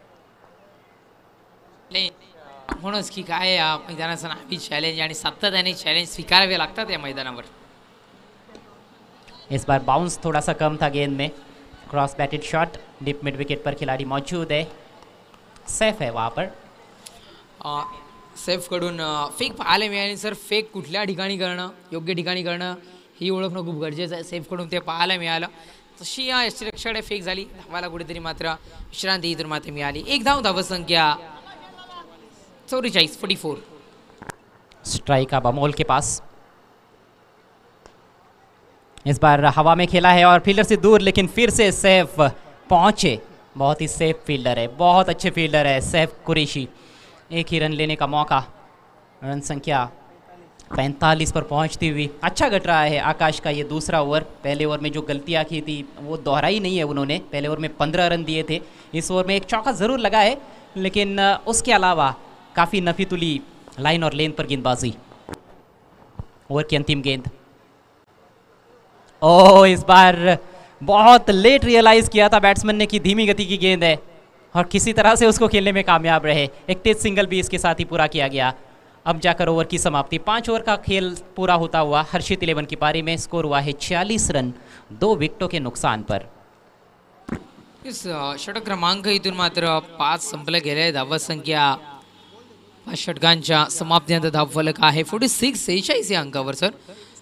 म्हणूनच की काय या मैदानाचं नावी चॅलेंज आणि सातत्याने चॅलेंज स्वीकारावे लागतात या मैदानावर. इस बार बाउंस थोड़ा सा कम था गेंद में. Cross batted shot, deep mid wicket पर खिलाड़ी मौजूद है, सेफ है वहाँ पर. सेफकडून फेक पाहायला मिळाली सर. फेक कुठल्या ठिकाणी करणं, योग्य ठिकाणी करणं ही ओळखणं खूप गरजेचं आहे. सेफकडून ते पाहायला मिळालं. तशी या यष्टिरक्षकडे फेक झाली, धावाला कुठेतरी मात्र विश्रांती इथून मात्र मिळाली. एक धाव, धावसंख्या चौवेचाळीस, फोर्टी फोर. स्ट्राइक अब अमोल के पास। इस बार हवा में खेला है और फील्डर से दूर, लेकिन फिर से सैफ पहुंचे। बहुत ही सेफ फील्डर है, बहुत अच्छे फील्डर है सैफ कुरैशी। एक ही रन लेने का मौका। रन संख्या पैंतालीस पर पहुंचती हुई अच्छा घट रहा है आकाश का ये दूसरा ओवर। पहले ओवर में जो गलतियां की थी वो दोहराई नहीं है उन्होंने। पहले ओवर में पंद्रह रन दिए थे, इस ओवर में एक चौका ज़रूर लगा है, लेकिन उसके अलावा काफ़ी नफी तुली लाइन और लेन पर गेंदबाजी। ओवर की अंतिम गेंद। ओह, इस बार बहुत लेट रियलाइज़ किया था बैट्समैन ने कि धीमी गति की गेंद है और किसी तरह से उसको खेलने में कामयाब रहे। एक तेज सिंगल भी इसके साथ ही पूरा किया गया। अब जाकर ओवर की समाप्ति। पाँच ओवर का खेल पूरा होता हुआ हर्षित इलेवन की पारी में स्कोर हुआ है छियालीस रन दो विकेटों के नुकसान पर। इस षटक क्रमांक इथून मात्र पाच संपले गेले। धावत संख्या पाच षटकांच्या समाप्तीनंतर धावफलक आहे फोर्टी सिक्स सेहेचाळीस या अंकावर सर।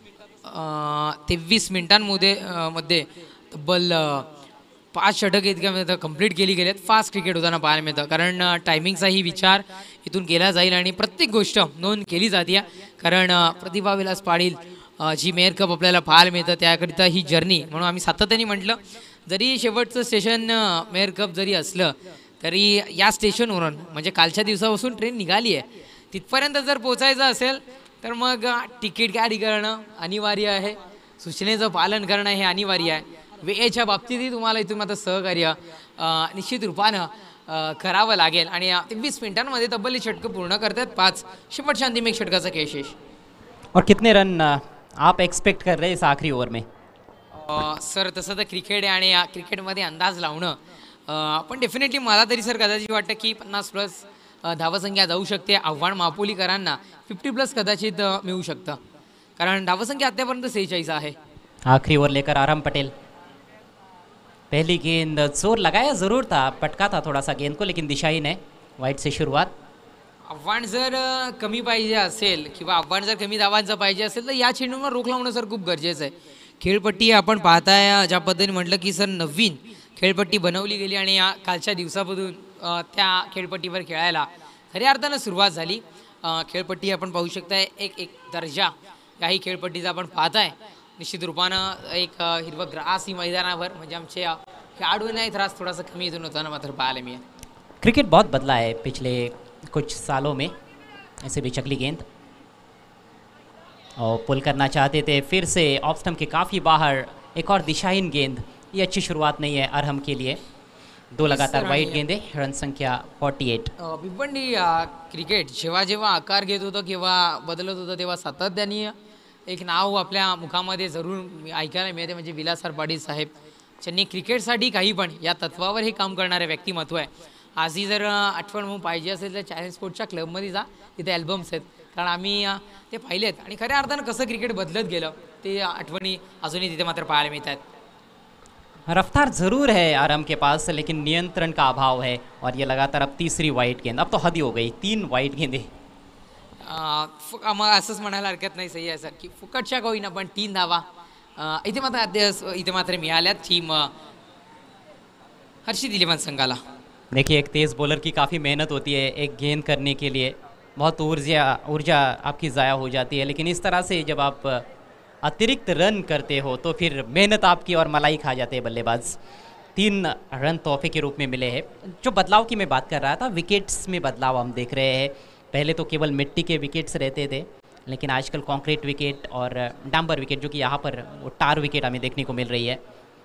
तेवीस मिनिटांमध्ये मध्ये तब्बल पाच षटक इतक्या कंप्लीट केली गेलेत। फास्ट क्रिकेट होताना पाहायला मिळतं, कारण टायमिंगचाही विचार इथून केला जाईल आणि प्रत्येक गोष्ट नोंद केली जाते, कारण प्रतिभा विलास पाटील जी मेयर कप आपल्याला पाहायला मिळतं त्याकरिता ही जर्नी। म्हणून आम्ही सातत्याने म्हटलं, जरी शेवटचं स्टेशन मेयर कप जरी असलं तरी या स्टेशनवरून म्हणजे कालच्या दिवसापासून ट्रेन निघाली आहे, तिथपर्यंत जर पोचायचं असेल तर मग तिकीट गाडी करणं अनिवार्य आहे, सूचनेचं पालन करणं हे अनिवार्य आहे। वेळेच्या बाबतीतही तुम्हाला इथून मात्र सहकार्य निश्चित रूपानं करावं लागेल आणि तेवीस मिनिटांमध्ये तब्बल षटकं पूर्ण करतात पाच शेवटच्या अंतिम एक षटकाचा खेळ। और कितने रन आप एक्सपेक्ट कर रहे हैं इस आखिरी ओवर में? सर तसं तर क्रिकेट आहे आणि क्रिकेटमध्ये अंदाज लावणं, पण डेफिनेटली मला तरी सर कदाचित वाटतं की पन्नास प्लस धावसंख्या जाऊ शकते। आव्हान मापोलीकरांना फिफ्टी प्लस कदाचित मिळू शकतं, कारण धावसंख्या आतापर्यंत सेहेचाळीस आहे। आखिरी ओवर लेकर आराम पटेल। पहली गेंद जोर लगाया ज़रूर था, पटका था थोड़ा सा गेंद को, लेकिन दिशाहीन है। वाइड से शुरुआत। आव्हान जर कमी पाहिजे असेल किंवा आव्हान जर कमी धावांचं पाहिजे असेल तर या चेंडूवर रोख लावणं सर खूप गरजेचं आहे। खेळपट्टी आपण पाहताय ज्या पद्धतीने म्हटलं की सर नवीन खेळपट्टी बनवली गेली आणि या कालच्या दिवसापासून त्या खेळपट्टीवर खेळायला खऱ्या अर्थानं सुरुवात झाली। खेळपट्टी आपण पाहू शकताय एक एक दर्जा याही खेळपट्टीचा आपण पाहताय। निश्चित रूपानं एक हिरवं ग्रास ही मैदानावर म्हणजे आमचे खेळाडूंनाही त्रास थोडासा कमी इथून होताना मात्र पाहायला मिळेल। क्रिकेट बहुत बदला है पिछले कुछ सालों में। ऐसे भी चकली गेंद और पुल करना चाहते थे, फिर से ऑफ स्टंप के काफ़ी बाहर एक और दिशाहीन गेंद। ये अच्छी शुरुआत नहीं है अरहम के लिए। दो लगातार वाइड गेंदे, रन संख्या अड़तालीस। भिवंडी क्रिकेट जेव्हा जेव्हा आकार घेत होतं किंवा बदलत होतं तेव्हा सातत्याने एक नाव आपल्या मुखामध्ये जरूर ऐकायला मिळते, म्हणजे विलास पाटील साहेब, ज्यांनी क्रिकेटसाठी काही पण या तत्वावर हे काम करणारे व्यक्तिमत्व आहे। आजही जर आठवण म्हणून पाहिजे असेल तर चॅलेंज स्पोर्ट्सच्या क्लबमध्ये जा, तिथे अल्बम्स आहेत, कारण आम्ही ते पाहिलेत आणि खऱ्या अर्थानं कसं क्रिकेट बदलत गेलं ते आठवणी अजूनही तिथे मात्र पाहायला मिळतात। रफ्तार ज़रूर है आराम के पास, लेकिन नियंत्रण का अभाव है और ये लगातार अब तीसरी वाइड गेंद। अब तो हद ही हो गई, तीन वाइड गेंदे। आम्हाला असंच म्हणायला हरकत नाही, सही आहे सर की फुकटच्या का होईना पण तीन धावा इथे मात्र इथे मात्र मिळाल्यात टीम हर्षित इलेवन संघाला। देखिए, एक तेज़ बॉलर की काफ़ी मेहनत होती है एक गेंद करने के लिए, बहुत ऊर्जा ऊर्जा आपकी ज़ाया हो जाती है, लेकिन इस तरह से जब आप अतिरिक्त रन करते हो तो फिर मेहनत आपकी और मलाई खा जाते हैं बल्लेबाज। तीन रन तोहफे के रूप में मिले हैं। जो बदलाव की मैं बात कर रहा था, विकेट्स में बदलाव हम देख रहे हैं। पहले तो केवल मिट्टी के विकेट्स रहते थे, लेकिन आजकल कंक्रीट विकेट और डांबर विकेट, जो कि यहाँ पर वो टार विकेट हमें देखने को मिल रही है,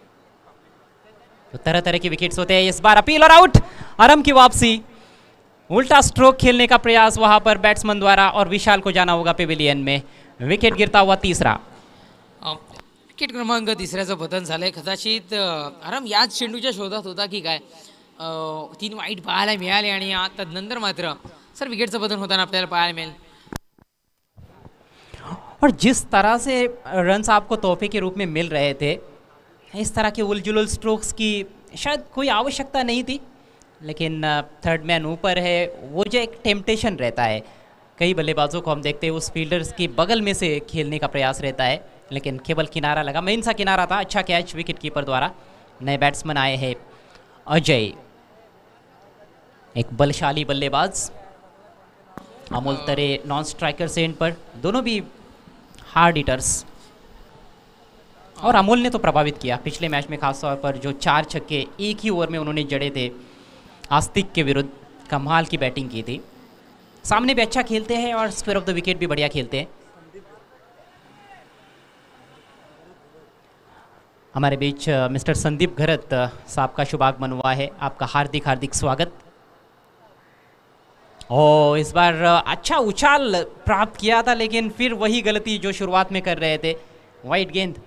तो तरह तरह के विकेट्स होते हैं। इस बार अपील और आउट, आरम की वापसी। उल्टा स्ट्रोक खेलने का प्रयास वहाँ पर बैट्समैन द्वारा और विशाल को जाना होगा पेविलियन में। विकेट गिरता हुआ तीसरा। विकेट क्रमांक तिसऱ्याचं पतन झालंय। कदाचित आराम याच चेंडूच्या शोधात होता की काय, तीन वाईट पाहायला मिळाले आणि तदनंतर मात्र सर विकेटचं पतन होताना आपल्याला पाहायला मिळेल। और जिस तरह से रन्स आपको तोहफे के रूप में मिल रहे थे, इस तरह के उलझुल स्ट्रोक्स की शायद कोई आवश्यकता नहीं थी, लेकिन थर्ड मैन ऊपर है, वो जो एक टेम्पटेशन रहता है, कई बल्लेबाजों को हम देखते हैं उस फील्डर्स की बगल में से खेलने का प्रयास रहता है, लेकिन केवल किनारा लगा, मेन सा किनारा था। अच्छा कैच विकेट कीपर द्वारा। नए बैट्समैन आए हैं अजय, एक बलशाली बल्लेबाज। अमोल तरे नॉन स्ट्राइकर से एंड पर, दोनों भी हार्ड हिटर्स। और अमोल ने तो प्रभावित किया पिछले मैच में, खासतौर पर जो चार छक्के एक ही ओवर में उन्होंने जड़े थे आस्तिक के विरुद्ध, कमाल की बैटिंग की थी। सामने भी अच्छा खेलते हैं और स्क्वायर ऑफ द विकेट भी बढ़िया खेलते हैं। हमारे बीच मिस्टर संदीप घरत साहब का शुभ आगमन हुआ है, आपका हार्दिक हार्दिक स्वागत। ओ इस बार अच्छा उछाल प्राप्त किया था, लेकिन फिर वही गलती जो शुरुआत में कर रहे थे, वाइट गेंद।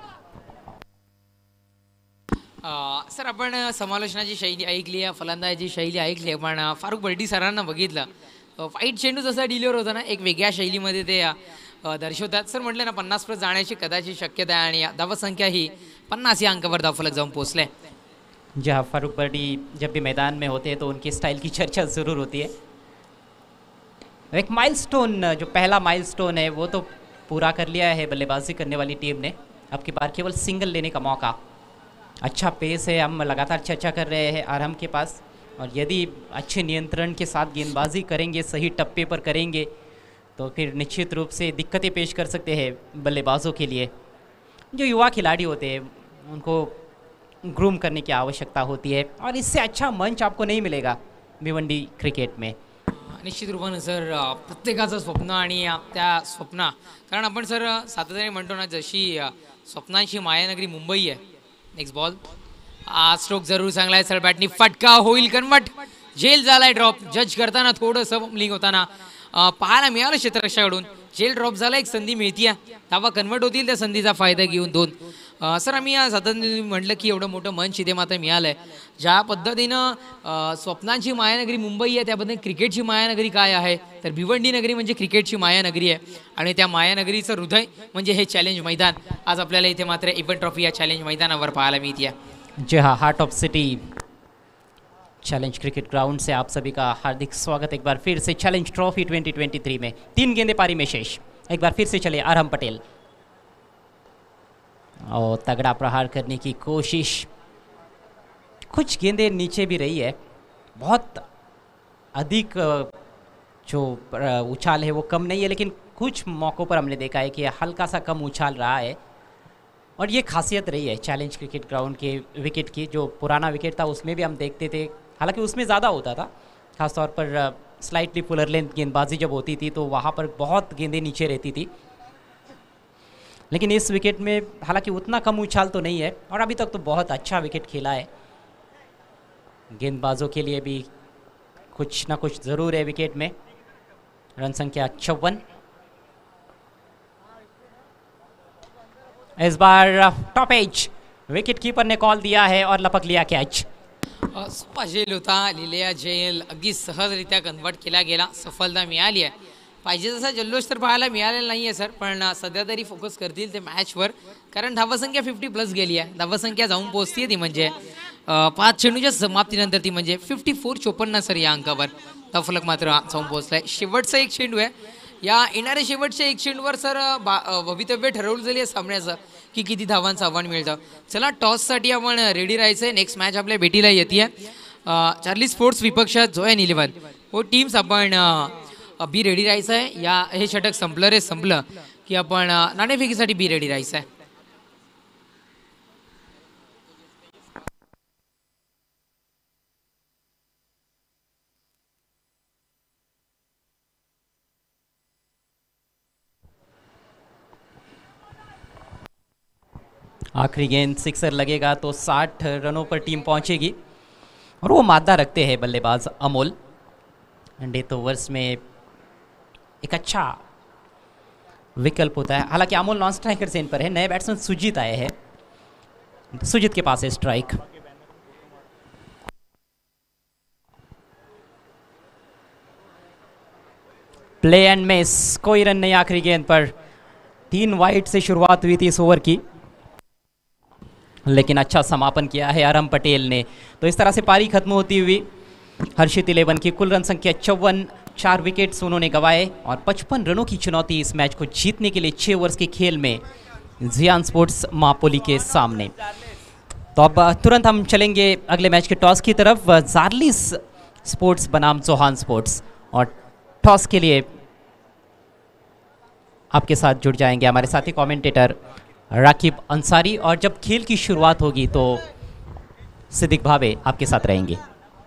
सर आपण समालोचनाची शैली ऐकली आहे, फलंदाजी शैली ऐकली आहे, पण फारुख बर्डी सरांना बघितलं वाईट चेंडू जसा डिलिव्हर होता ना, एक वेगळ्या शैलीमध्ये ते दर्शवतात। सर म्हटलं ना पन्नास प्लस जाण्याची कदाचित शक्यता आहे आणि धावसंख्या ही पन्नास या अंकावर धावफलक जाऊन पोहोचले। जी हाँ, फारूक बर्डी जब भी मैदान में होते हैं तो उनकी स्टाइल की चर्चा ज़रूर होती है। एक माइलस्टोन, जो पहला माइलस्टोन है वो तो पूरा कर लिया है बल्लेबाजी करने वाली टीम ने। अब की बार केवल सिंगल लेने का मौका। अच्छा पेस है, हम लगातार चर्चा कर रहे हैं आरम के पास, और यदि अच्छे नियंत्रण के साथ गेंदबाजी करेंगे, सही टप्पे पर करेंगे, तो फिर निश्चित रूप से दिक्कतें पेश कर सकते हैं बल्लेबाजों के लिए। जो युवा खिलाड़ी होते हैं उनको ग्रूम करने की आवश्यकता होती है, और इससे अच्छा मंच आपको नहीं मिलेगा भिवंडी क्रिकेट में। निश्चित रूपानं सर प्रत्येकाचं स्वप्न आणि त्या स्वप्न, कारण आपण सर सातत्याने म्हणतो ना, जशी स्वप्नांची मायानगरी मुंबई आहे। नेक्स्ट बॉल, स्ट्रोक जरूर चांगला आहे सर, बॅटनी फटका होईल कन्वर्ट, जेल झालाय ड्रॉप। जज करताना थोडंसं बॉलिंग होताना पाहायला मिळालं क्षेत्ररक्षकाकडून, जेल ड्रॉप झाला, एक संधी मिळतीये, धावा कन्वर्ट होतील त्या संधीचा फायदा घेऊन दोन। सर आम्ही सातत्याने म्हटलं की एवढं मोठं मंच इथे मात्र मिळालंय, ज्या पद्धतीनं स्वप्नांची मायानगरी मुंबई आहे, त्याबद्दल क्रिकेटची मायानगरी काय आहे, तर भिवंडी नगरी म्हणजे क्रिकेटची मायानगरी आहे, आणि त्या मायानगरीचं हृदय म्हणजे हे चॅलेंज मैदान आज आपल्याला इथे मात्र इव्हेंट ट्रॉफी या चॅलेंज मैदानावर पाहायला मिळते। जी हाँ, heart of city challenge cricket ground से आप सभी का हार्दिक स्वागत एक बार फिर से challenge trophy twenty twenty three में। तीन गेंदे पारी में शेष, एक बार फिर से चले आरम पटेल, और तगड़ा प्रहार करने की कोशिश। कुछ गेंदें नीचे भी रही है, बहुत अधिक जो उछाल है वो कम नहीं है, लेकिन कुछ मौक़ों पर हमने देखा है कि हल्का सा कम उछाल रहा है, और ये खासियत रही है चैलेंज क्रिकेट ग्राउंड के विकेट की। जो पुराना विकेट था उसमें भी हम देखते थे, हालांकि उसमें ज़्यादा होता था, खासतौर पर स्लाइटली फुलर लेंथ गेंदबाजी जब होती थी तो वहाँ पर बहुत गेंदें नीचे रहती थी, लेकिन इस विकेट में हालांकि उतना कम उछाल तो नहीं है, और अभी तक तो बहुत अच्छा विकेट खेला है। गेंदबाजों के लिए भी कुछ ना कुछ ज़रूर है विकेट में। रन संख्या चौवन। इस बार टॉप एज विकेट कीपर ने कॉल दिया है और लपक लिया कैच। जेल होता लिलिया जेल अगदी सहजरित्या कन्वर्ट केला गेला, सफलता मिळाली आहे। पाहिजे तसा जल्लोष तर पाहायला मिळालेला नाही आहे सर, पण सध्या तरी फोकस करतील ते मॅचवर, कारण धावसंख्या फिफ्टी प्लस गेली आहे, धावसंख्या जाऊन पोहोचते ती म्हणजे पाच चेंडूच्या समाप्तीनंतर ती म्हणजे फिफ्टी फोर चोपन्न सर या अंकावर धावफलक मात्र जाऊन पोहोचलाय। शेवटचा एक चेंडू आहे, या येणाऱ्या शेवटच्या एक चेंडूवर सर भवितव्य ठरवलं झाली आहे सामन्याचं की किती धावांचं आव्हान मिळतं। चला टॉससाठी आपण रेडी राहायचं आहे, नेक्स्ट मॅच आपल्या भेटीला येते आहे। चार्ली स्पोर्ट्स विपक्ष जोयन इलेव्हन हो टीम्स आपण बी रेडी राहायचं आहे। या हे षटक संपलं रे संपलं की आपण नाणेफेकीसाठी बी रेडी राहायचं आहे। आखिरी गेंद सिक्सर लगेगा तो साठ रनों पर टीम पहुंचेगी, और वो मादा रखते हैं बल्लेबाज अमोल। डेथ ओवर्स में एक अच्छा विकल्प होता है, हालांकि अमोल नॉन स्ट्राइकर से इन पर है। नए बैट्समैन सुजीत आए हैं, सुजीत के पास है स्ट्राइक। प्ले एंड मिस, कोई रन नहीं आखिरी गेंद पर। तीन वाइड से शुरुआत हुई थी इस ओवर की, लेकिन अच्छा समापन किया है आरम पटेल ने। तो इस तरह से पारी खत्म होती हुई हर्षित इलेवन की कुल रन संख्या चौवन, चार विकेट्स उन्होंने गंवाए, और पचपन रनों की चुनौती इस मैच को जीतने के लिए छः ओवर्स के खेल में जियान स्पोर्ट्स मापोली के सामने। तो अब तुरंत हम चलेंगे अगले मैच के टॉस की तरफ। जार्लिस स्पोर्ट्स बनाम चौहान स्पोर्ट्स, और टॉस के लिए आपके साथ जुड़ जाएंगे हमारे साथी कमेंटेटर राकिब अंसारी, और जब खेल की शुरुआत होगी तो सिद्दीक भावे आपके साथ रहेंगे।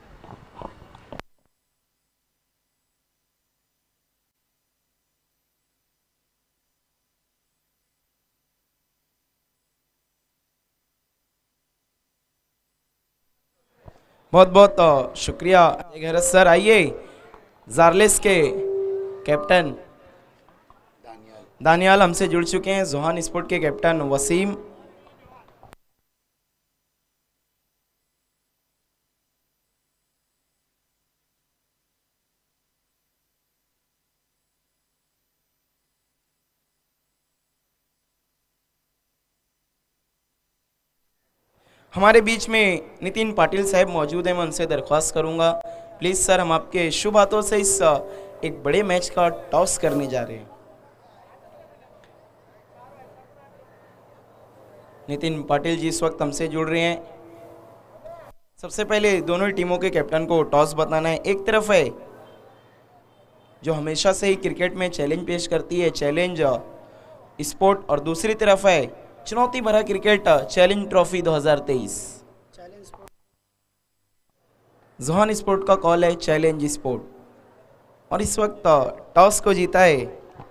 बहुत बहुत शुक्रिया गहरत सर। आइए जारलेस के कैप्टन दानियाल हमसे जुड़ चुके हैं, जोहान स्पोर्ट के कैप्टन वसीम, हमारे बीच में नितिन पाटिल साहब मौजूद हैं। मैं उनसे दरख्वास्त करूंगा प्लीज़ सर, हम आपके शुभ हाथों से इस एक बड़े मैच का टॉस करने जा रहे हैं। नितिन पाटिल जी इस वक्त हमसे जुड़ रहे हैं। सबसे पहले दोनों ही टीमों के कैप्टन को टॉस बताना है। एक तरफ है जो हमेशा से ही क्रिकेट में चैलेंज पेश करती है, चैलेंज स्पोर्ट, और दूसरी तरफ है चुनौती भरा क्रिकेट चैलेंज ट्रॉफी दो हज़ार तेईस। जोहान स्पोर्ट का कॉल है चैलेंज स्पोर्ट, और इस वक्त टॉस को जीता है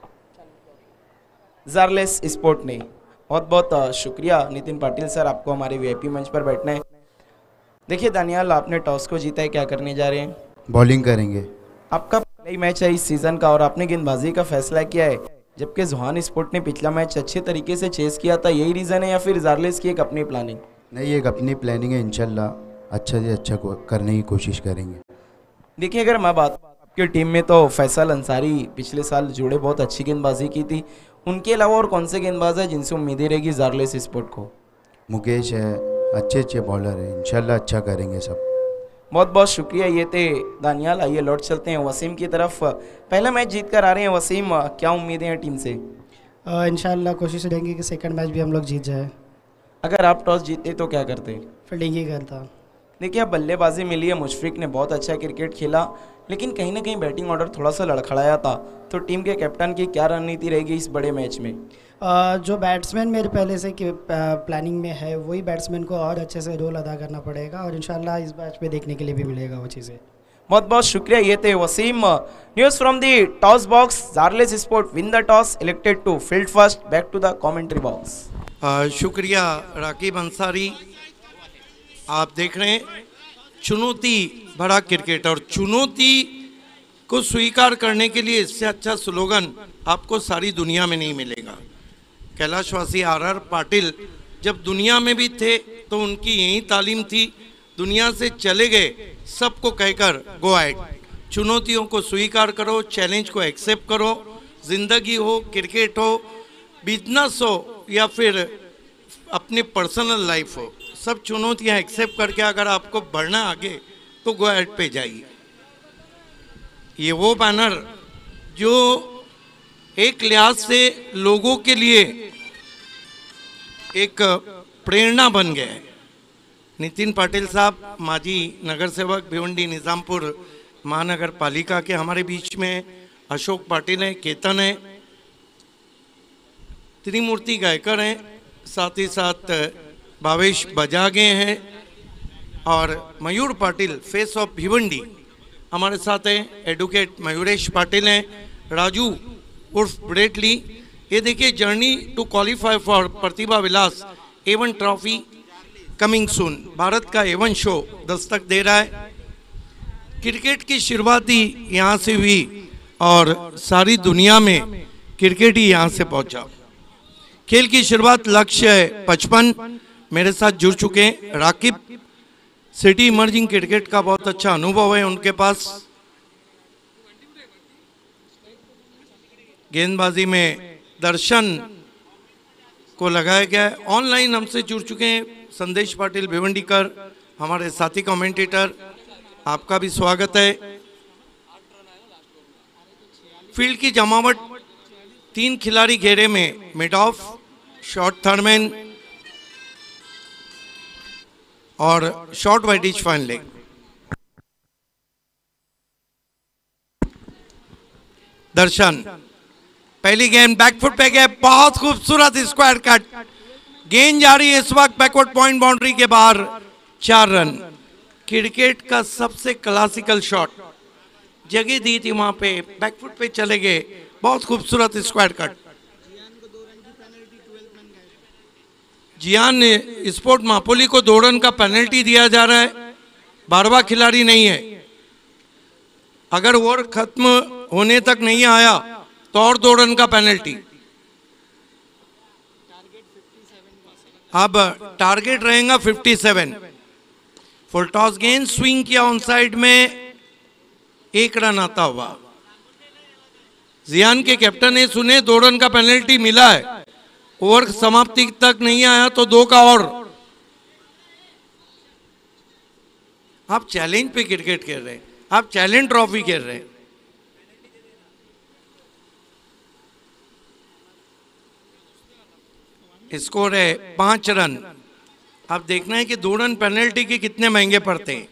जारलेस स्पोर्ट ने। बहुत बहुत शुक्रिया नितिन पाटिल सर, आपको हमारे वीआईपी मंच पर बैठना है। देखिए दानियाल, आपने टॉस को जीता है, क्या करने जा रहे हैं? बॉलिंग करेंगे। आपका पहला ही मैच है इस सीजन का और आपने गेंदबाजी का फैसला किया है, जबकि जोहान स्पोर्ट ने पिछला मैच अच्छे तरीके से चेस किया था। यही रीज़न है या फिर जारलेस की एक अपनी प्लानिंग? नहीं, एक अपनी प्लानिंग है, इंशाल्लाह अच्छा से अच्छा को करने की कोशिश करेंगे। देखिए, अगर मैं बात आपकी टीम में तो फैसल अंसारी पिछले साल जुड़े बहुत अच्छी गेंदबाजी की थी, उनके अलावा और कौन से गेंदबाज है जिनसे उम्मीदें रहेगी जारलेस स्पोर्ट को? मुकेश है, अच्छे अच्छे बॉलर हैं, इंशाल्लाह अच्छा करेंगे सब। बहुत बहुत शुक्रिया। ये थे दानियाल। आइए लौट चलते हैं वसीम की तरफ। पहला मैच जीत कर आ रहे हैं वसीम, क्या उम्मीदें हैं टीम से? इंशाल्लाह कोशिश रहेंगी कि सेकंड मैच भी हम लोग जीत जाए। अगर आप टॉस जीते तो क्या करते? फील्डिंग ही करता। देखिए, अब बल्लेबाजी मिली है, मुशफिक ने बहुत अच्छा क्रिकेट खेला, लेकिन कहीं ना कहीं बैटिंग ऑर्डर थोड़ा सा लड़खड़ाया था। तो टीम के कैप्टन की क्या रणनीति रहेगी इस बड़े मैच में? आ, जो बैट्समैन मेरे पहले से कि प्लानिंग में है, वही बैट्समैन को और अच्छे से रोल अदा करना पड़ेगा, और इंशाल्लाह इस मैच पे देखने के लिए भी मिलेगा वो चीज़ें। बहुत बहुत शुक्रिया। ये थे Wasim. News from the toss box, जारलेस sport win the toss, elected to field first. Back to the commentary box. शुक्रिया राकिब अंसारी। आप देख रहे हैं चुनौती भरा क्रिकेट, और चुनौती को स्वीकार करने के लिए इससे अच्छा स्लोगन आपको सारी दुनिया में नहीं मिलेगा। कैलाशवासी आर आर पाटिल जब दुनिया में भी थे तो उनकी यही तालीम थी, दुनिया से चले गए सबको कहकर गो एट, चुनौतियों को स्वीकार करो, चैलेंज को एक्सेप्ट करो। जिंदगी हो, क्रिकेट हो, बिजनेस हो या फिर अपनी पर्सनल लाइफ हो, सब चुनौतियां एक्सेप्ट करके अगर आपको बढ़ना आगे तो गो एट पे जाइए। ये वो बैनर जो एक लिहाज से लोगों के लिए एक प्रेरणा बन गया है। नितिन पाटिल साहब माजी नगर सेवक भिवंडी निज़ामपुर महानगर पालिका के हमारे बीच में, अशोक पाटिल हैं, केतन हैं, त्रिमूर्ति गायकर हैं, साथ ही साथ भावेश बजागे हैं, और मयूर पाटिल फेस ऑफ भिवंडी हमारे साथ हैं। एडवोकेट मयूरेश पाटिल हैं, राजू उर्फ ब्रेटली। ये देखिए journey to qualify for Pratibha Vilas A one trophy coming soon, Bharat का एवन शो दस्तक दे रहा है। क्रिकेट की शुरुआत ही यहाँ से हुई और सारी दुनिया में क्रिकेट ही यहाँ से पहुँचा। खेल की शुरुआत लक्ष्य है पचपन, मेरे साथ जुड़ चुके हैं राकिब, सिटी इमर्जिंग क्रिकेट का बहुत अच्छा अनुभव है उनके पास। गेंदबाजी में दर्शन को लगाया गया है। ऑनलाइन हमसे जुड़ चुके हैं संदेश पाटिल भिवंडीकर, हमारे साथी कमेंटेटर, आपका भी स्वागत है। फील्ड की जमावट, तीन खिलाड़ी घेरे में, मिड ऑफ, शॉर्ट थर्डमैन और short widish fine leg. Darshan पहली गेंद बैकफुट पे गए, बहुत खूबसूरत स्क्वायर कट, गेंद जा रही है इस वक्त बैकवर्ड पॉइंट बाउंड्री के बाहर, चार रन। क्रिकेट का सबसे क्लासिकल शॉट, जगह दी थी वहां पे, बैकफुट पे चले गए, बहुत खूबसूरत स्क्वायर कट। जियान स्पोर्ट मापोली को दो रन का पेनल्टी दिया जा रहा है, बारहवां खिलाड़ी नहीं है। अगर ओवर खत्म होने तक नहीं आया तो और दो रन का पेनल्टी। अब टारगेट रहेगा सत्तावन। फुल टॉस गेंद स्विंग किया ऑन साइड में, एक रन आता हुआ। जियान के कैप्टन ने सुने दो रन का पेनल्टी मिला है, ओवर समाप्ति तक नहीं आया तो दो का और। आप चैलेंज पे क्रिकेट खेल रहे हैं, आप चैलेंज ट्रॉफी खेल रहे हैं। स्कोर है पांच रन। अब देखना है कि दो रन पेनल्टी के कितने महंगे पड़ते हैं।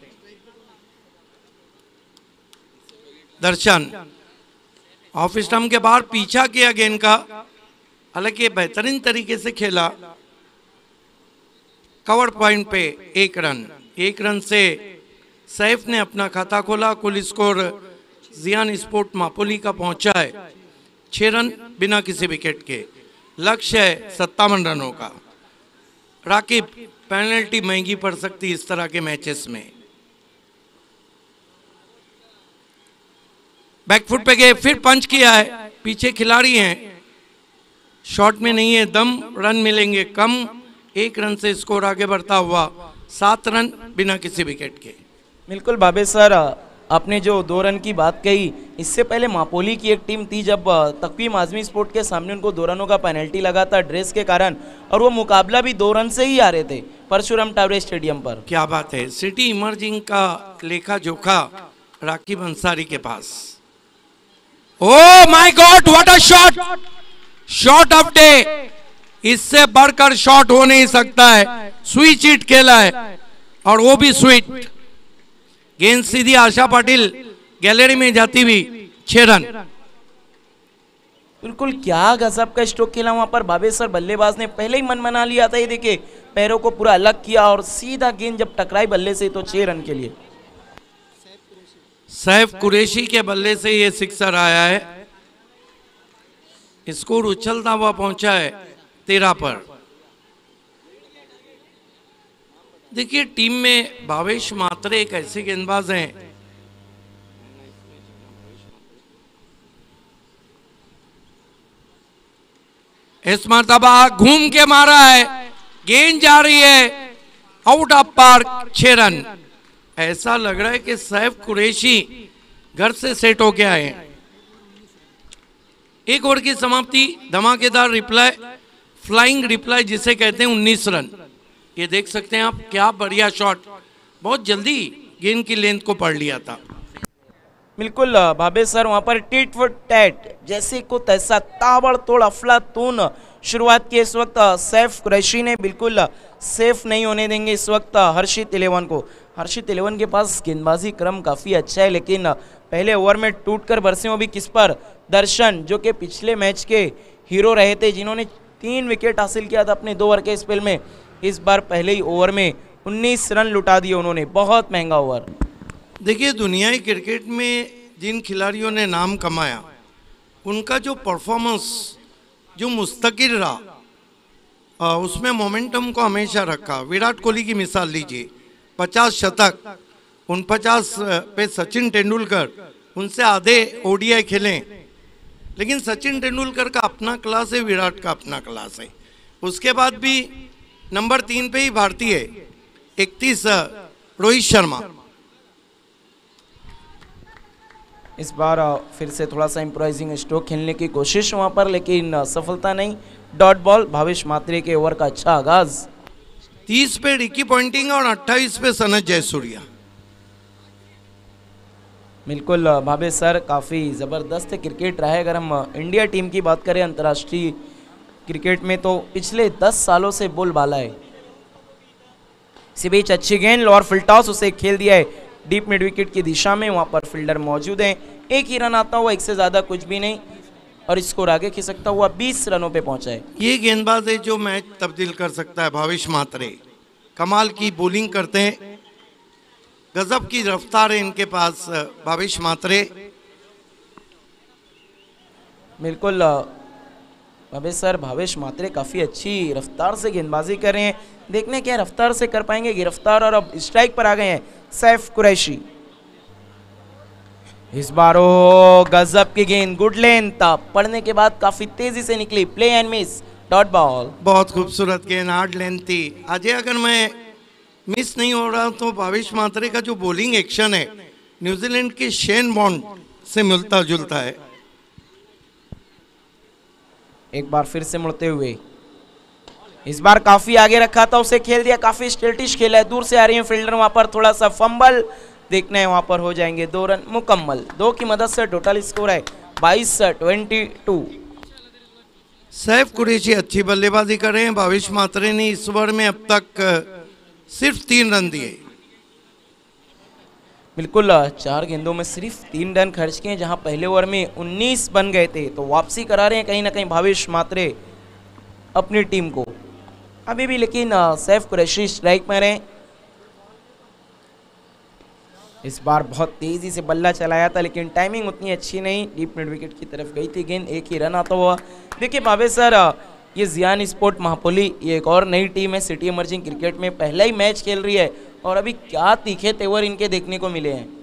दर्शन ऑफ स्टंप के बाहर पीछा किया गेंद का, हालांकि बेहतरीन तरीके से खेला। कवर पॉइंट पे एक रन, एक रन से सैफ ने अपना खाता खोला। कुल स्कोर जियान स्पोर्ट मापोली का पहुंचा है छह रन बिना किसी विकेट के। लक्ष्य है सत्तावन रनों का। राकिब, पेनल्टी महंगी पड़ सकती इस तरह के मैचेस में। बैकफुट पे गए, फिर पंच किया है, पीछे खिलाड़ी हैं, शॉट में नहीं है दम, रन मिलेंगे कम। एक रन से स्कोर आगे बढ़ता हुआ, सात रन बिना किसी विकेट के। बिल्कुल बाबे सर, आपने जो दो रन की बात कही, इससे पहले मापोली की एक टीम थी जब तकवीम आजमी स्पोर्ट के सामने उनको दो रनों का पेनल्टी लगा था ड्रेस के कारण, और वो मुकाबला भी दो रन से ही आ रहे थे परशुराम टावरे स्टेडियम पर। क्या बात है, सिटी इमर्जिंग का लेखा जोखा राकिब अंसारी के पास। Oh my god, what a shot, shot of day, इससे बढ़कर शॉट हो नहीं सकता है। स्विच हिट खेला है और वो भी स्वीट। गेंद सीधी आशा पाटिल गैलरी में जाती हुई, छह रन। बिल्कुल क्या गजब का स्ट्रोक खेला वहां पर बाबे सर। बल्लेबाज ने पहले ही मन मना लिया था, ये देखिए पैरों को पूरा अलग किया और सीधा गेंद जब टकराई बल्ले से तो छह रन के लिए। सैफ कुरैशी के बल्ले से ये सिक्सर आया है। स्कोर उछलता हुआ पहुंचा है तेरह पर। देखिए टीम में भावेश मात्रे एक ऐसे गेंदबाज हैं इस मर्तबा घूम के मारा है, गेंद जा रही है आउट ऑफ पार्क, छह रन। ऐसा लग रहा है कि सैफ कुरैशी घर से सेट होके आए हैं। एक ओवर की समाप्ति, धमाकेदार रिप्लाई, फ्लाइंग रिप्लाई जिसे कहते हैं, उन्नीस रन। ये देख सकते हैं आप, क्या बढ़िया शॉट, बहुत जल्दी गेंद की लेंथ को पढ़ लिया था। बिल्कुल भाबे सर, वहां पर टिट फॉर टैट जैसे को तैसा ताबड़तोड़ अफलातून शुरुआत की इस वक्त सैफ कुरैशी ने। बिल्कुल सेफ नहीं होने देंगे इस वक्त हर्षित इलेवन को। हर्षित इलेवन के पास गेंदबाजी क्रम काफ़ी अच्छा है, लेकिन पहले ओवर में टूटकर बरसे वो भी किस पर, दर्शन, जो कि पिछले मैच के हीरो रहे थे, जिन्होंने तीन विकेट हासिल किया था अपने दो ओवर के स्पेल में। इस बार पहले ही ओवर में उन्नीस रन लुटा दिए उन्होंने, बहुत महंगा ओवर। देखिए दुनियाई क्रिकेट में जिन खिलाड़ियों ने नाम कमाया, उनका जो परफॉर्मेंस जो मुस्तकिल रहा, उसमें मोमेंटम को हमेशा रखा। विराट कोहली की मिसाल लीजिए, पचास शतक, उन पचास पे सचिन तेंदुलकर उनसे आधे ओडीआई खेले, लेकिन सचिन तेंदुलकर का अपना क्लास है, विराट का अपना क्लास है। उसके बाद भी नंबर तीन पे ही भारतीय इकतीस रोहित शर्मा। इस बार फिर से थोड़ा सा इम्प्रोवाइजिंग स्ट्रोक खेलने की कोशिश वहां पर, लेकिन सफलता नहीं। डॉट बॉल, भावेश मात्रे के ओवर का अच्छा आगाज। तीस पे रिकी पॉइंटिंग और अट्ठाईस पे सनत जयसूर्या। बिल्कुल भावे सर, काफ़ी ज़बरदस्त क्रिकेट रहा है। अगर हम इंडिया टीम की बात करें अंतर्राष्ट्रीय क्रिकेट में, तो पिछले दस सालों से बोलबाला है। इसी बीच अच्छी गेंद और फुल टॉस, उसे खेल दिया है डीप मिड विकेट की दिशा में, वहां पर फील्डर मौजूद हैं। एक ही रन आता हुआ, एक से ज़्यादा कुछ भी नहीं, और स्कोर आगे खिसकता हुआ बीस रनों पे पहुंचा है। ये गेंदबाज है जो मैच तब्दील कर सकता है। भावेश म्हात्रे कमाल की बॉलिंग करते हैं, गजब की रफ्तार है इनके पास भावेश म्हात्रे। बिल्कुल भावेश सर, भावेश म्हात्रे काफ़ी अच्छी रफ्तार से गेंदबाजी कर रहे हैं। देखने क्या रफ्तार से कर पाएंगे गिरफ्तार, और अब स्ट्राइक पर आ गए हैं सैफ कुरैशी। इस बार ओ गजब की गेंद, गुड लेंथ, पड़ने के बाद काफी तेजी से निकली, play and miss, dot ball. बहुत खूबसूरत गेंद, हार्ड लेंथ थी। अजय अगर मैं मिस नहीं हो रहा तो भावेश म्हात्रे का जो बॉलिंग एक्शन है न्यूजीलैंड के शेन बॉन्ड से मिलता जुलता है। एक बार फिर से मुड़ते हुए, इस बार काफी आगे रखा था, उसे खेल दिया, काफी स्टेटिश खेला है, दूर से आ रही है फील्डर, वहां पर थोड़ा सा फंबल, देखना है वहां पर हो जाएंगे दो रन मुकम्मल। दो की मदद से टोटल स्कोर है बाईस ट्वेंटी टू। सैफ कुरैशी अच्छी बल्लेबाजी कर रहे हैं। भावेश म्हात्रे ने इस ओवर में अब तक सिर्फ तीन रन दिए। बिल्कुल, चार गेंदों में सिर्फ तीन रन खर्च किए, जहां पहले ओवर में उन्नीस बन गए थे। तो वापसी करा रहे हैं कहीं ना कहीं भावेश म्हात्रे अपनी टीम को अभी भी, लेकिन सैफ कुरैशी स्ट्राइक में रहे। इस बार बहुत तेजी से बल्ला चलाया था, लेकिन टाइमिंग उतनी अच्छी नहीं, डीप मिड विकेट की तरफ गई थी गेंद, एक ही रन आता हुआ। देखिए भावेश सर, ये जियान स्पोर्ट महापोली, ये एक और नई टीम है, सिटी इमर्जिंग क्रिकेट में पहला ही मैच खेल रही है, और अभी क्या तीखे तेवर इनके देखने को मिले हैं।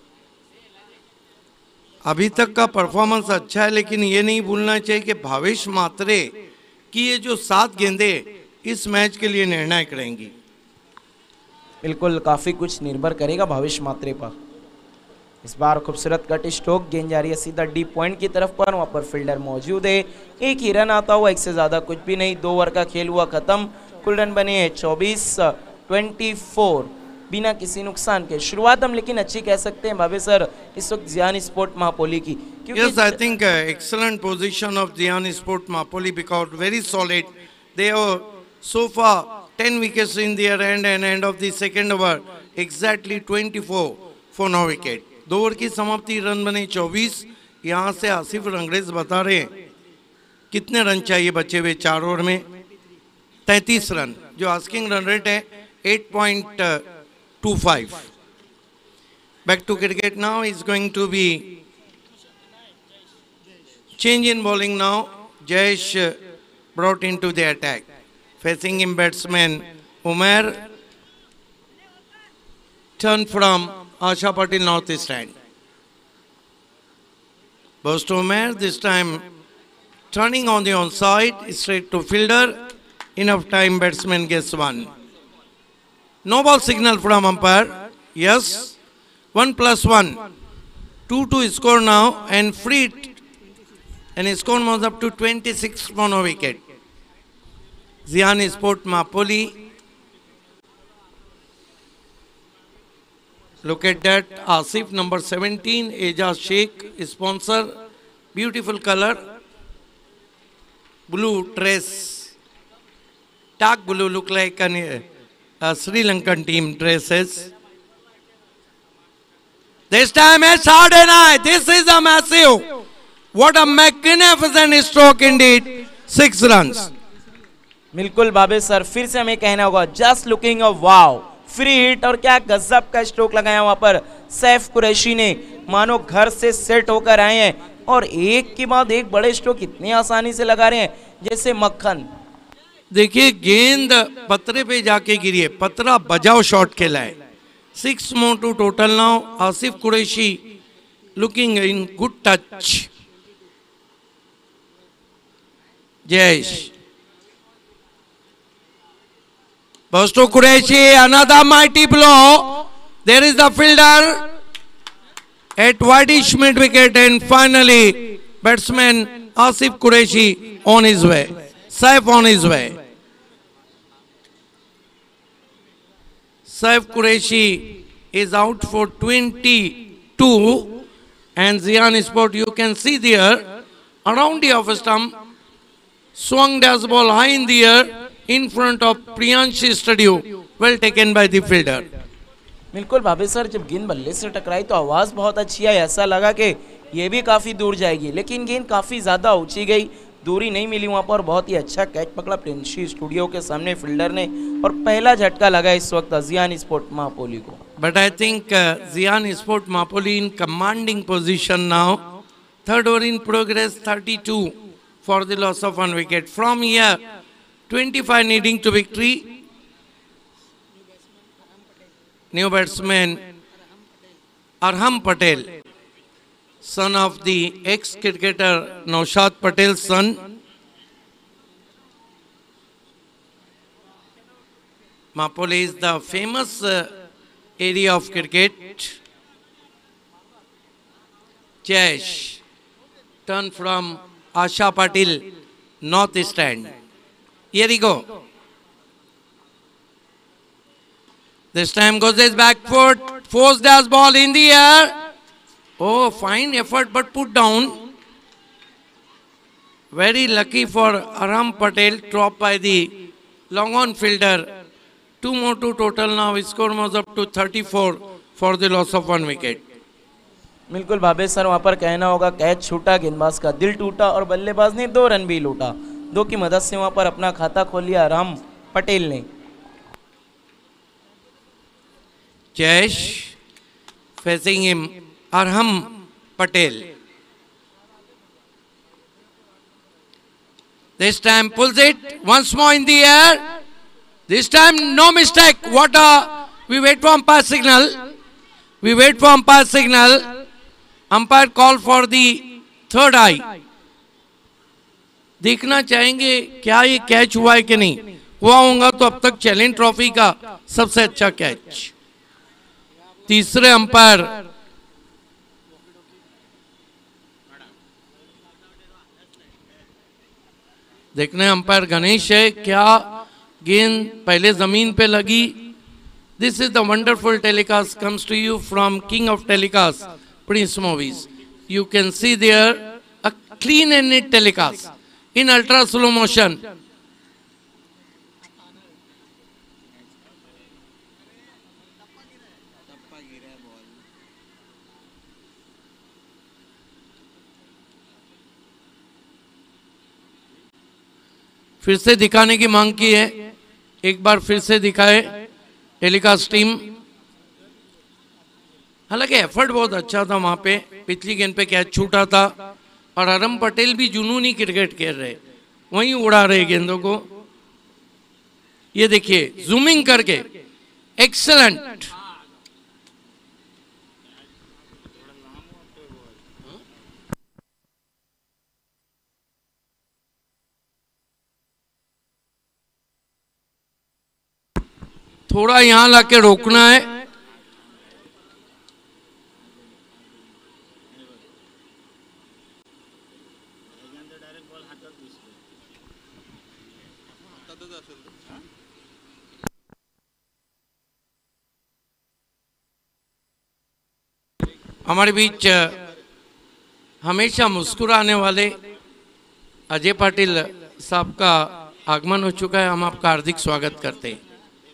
अभी तक का परफॉर्मेंस अच्छा है, लेकिन ये नहीं भूलना चाहिए कि भावेश म्हात्रे की ये जो सात गेंदे इस मैच के लिए निर्णायक रहेंगी। बिल्कुल, काफ़ी कुछ निर्भर करेगा भावेश म्हात्रे पर। इस बार खूबसूरत कट स्ट्रोक, गेंद जा रही है सीधा डीप पॉइंट की तरफ पर, वहाँ पर फील्डर मौजूद है, एक ही रन आता हुआ, एक से ज़्यादा कुछ भी नहीं। दो ओवर का खेल हुआ खत्म, कुल रन बने हैं चौबीस ट्वेंटी फोर, बिना किसी नुकसान के। शुरुआत हम लेकिन अच्छी कह सकते हैं भावेश सर इस वक्त जियान स्पोर्ट महापोली की, Yes, I think uh, excellent position of Ziyan Sport Mapoli because very solid. They are so far ten wickets in their end and end of the second over exactly twenty-four for no wicket. दो over की समाप्ति, run बने चौबीस। यहाँ से आसिफ रंगरेज बता रहे हैं कितने रन चाहिए बचे हुए चार ओवर में। तैंतीस रन, जो आस्किंग रन रेट है eight point two five. Back to cricket now is going to be change in bowling now. Jayesh uh, brought into the attack. Facing him batsman Umair. Turn from Asha Patil northeast end. Bows to Umair, this time turning on the onside, straight to fielder. Enough time, batsman gets one. No ball signal from umpire. Yes. One plus one. Two to score now and free. And his score was up to twenty-six for no wicket. Ziyan Sport Mapoli. Look at that. Asif number seventeen. Ejaz Sheikh, sponsor. Beautiful color. Blue dress. Dark blue, look like an, a Sri Lankan team dresses. This time it's hard and high. This is a massive. What a magnificent stroke indeed. Six runs. बिल्कुल Bhavesh sir, फिर से हमें कहना होगा just looking a wow, free hit, और क्या गजब का स्ट्रोक लगाया वहां पर सैफ कुरैशी ने, मानो घर से सेट होकर आए हैं, और एक के बाद एक बड़े स्ट्रोक इतनी आसानी से लगा रहे हैं जैसे मक्खन। देखिए गेंद पतरे पे जाके गिरी है, पतरा बजाओ शॉट खेला है। Six more to total now. Asif Qureshi looking in good touch. Jayesh. Bows to Qureshi, another mighty blow. There is the fielder at wideish mid wicket, and finally batsman Asif Qureshi on his way. Saif on his way. Saif Qureshi is out for twenty-two, and Ziyan Sport, you can see there around the off stump, swung dash ball high in the air in front of Priyansh Studio, well taken by the fielder. बिल्कुल भाभी sir, जब गेंद बल्ले से टकराई तो आवाज़ बहुत अच्छी आई, ऐसा लगा कि ये भी काफ़ी दूर जाएगी, लेकिन गेंद काफ़ी ज़्यादा ऊंची गई, दूरी नहीं मिली वहाँ पर। बहुत ही अच्छा कैच पकड़ा प्रिंसी स्टूडियो के सामने फील्डर ने, और पहला झटका लगा इस वक्त जियान स्पोर्ट मापोली को। But I think uh, Zian Sport Mapoli in commanding position now. Third over in progress, thirty-two for the loss of one wicket. From here, twenty-five needing to victory. New batsman Arham Patel, son of the ex-cricketer Naushad Patel's son. Mapoli is the famous uh, area of cricket. Jayesh, turn from Asha Patil, north stand. Here we go. This time goes his back foot, forced as ball in the air. Oh, fine effort but put down. Very lucky for Aram Patel, dropped by the long on fielder. Two more to total now. His score was up to thirty-four for the loss of one wicket. बिल्कुल भाभी sir, वहाँ पर कहना होगा catch छूटा, गेंदबाज का दिल टूटा और बल्लेबाज ने दो रन भी लूटा। दो की मदद से वहाँ पर अपना खाता खोल लिया राम पटेल ने। Jayesh facing him, Arham Patel. This time pulls it once more in the air. This time no mistake. What a, we wait for umpire signal. We wait for umpire signal. Umpire call for the third eye. देखना चाहेंगे क्या ये catch हुआ है कि नहीं। हुआ होगा तो अब तक चैलेंज ट्रॉफी का सबसे अच्छा कैच। तीसरे अंपायर देखने अंपायर गणेश है, क्या गेंद पहले जमीन पे लगी। This is the wonderful telecast comes to you from king of telecast prince movies. You can see there a clean and neat telecast in ultra slow motion. फिर से दिखाने की मांग की है, एक बार फिर से दिखाए टेलीकास्ट टीम। हालांकि एफर्ट बहुत अच्छा था वहां पे, पिछली गेंद पे कैच छूटा था और अरम पटेल भी जुनूनी क्रिकेट खेल रहे, वहीं उड़ा रहे गेंदों को। ये देखिए जूमिंग करके, एक्सेलेंट। थोड़ा यहां लाके रोकना है। हमारे बीच हमेशा मुस्कुराने वाले अजय पाटिल साहब का आगमन हो चुका है। हम आपका हार्दिक स्वागत करते हैं।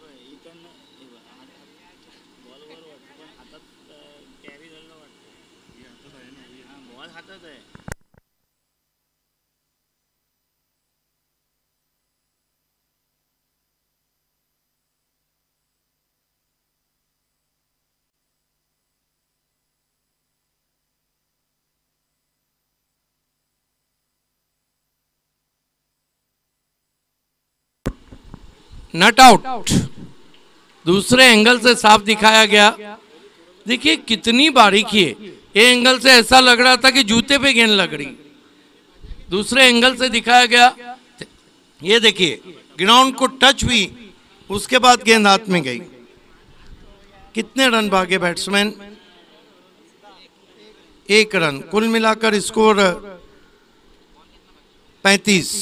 नट आउट दूसरे एंगल से साफ दिखाया गया। देखिए कितनी बारीकी है, ये एंगल से ऐसा लग रहा था कि जूते पे गेंद लग रही। दूसरे एंगल से दिखाया गया, ये देखिए ग्राउंड को टच हुई, उसके बाद गेंद हाथ में गई। कितने रन भागे बैट्समैन? एक रन। कुल मिलाकर स्कोर पैंतीस।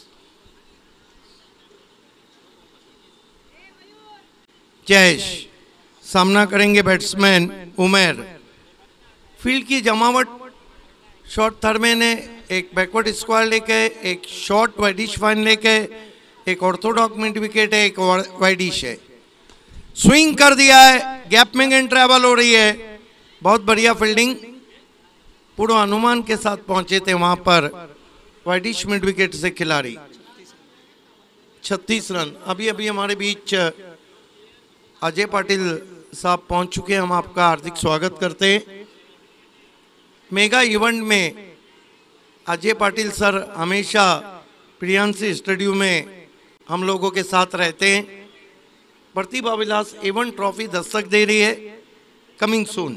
जयेश सामना करेंगे बैट्समैन उमेर। फील्ड की जमावट शॉर्ट थर्मे ने एक बैकवर्ड स्क्वायर लेके, एक शॉर्ट वाइडिश फाइन लेके, एक ऑर्थोडॉक मिड विकेट है, एक वाइडिश है। स्विंग कर दिया है, गैप में गेंद ट्रैवल हो रही है, बहुत बढ़िया फील्डिंग, पूर्व अनुमान के साथ पहुंचे थे वहां पर वाइडिश मिड विकेट से खिलाड़ी। छत्तीस रन। अभी अभी हमारे बीच अजय पाटिल साहब पहुंच चुके हैं, हम आपका हार्दिक स्वागत करते हैं। मेगा इवेंट में अजय पाटिल सर हमेशा प्रियांशी स्टेडियम में हम लोगों के साथ रहते हैं। प्रतिभा विलास एवन ट्रॉफी दस्तक दे रही है, कमिंग सून।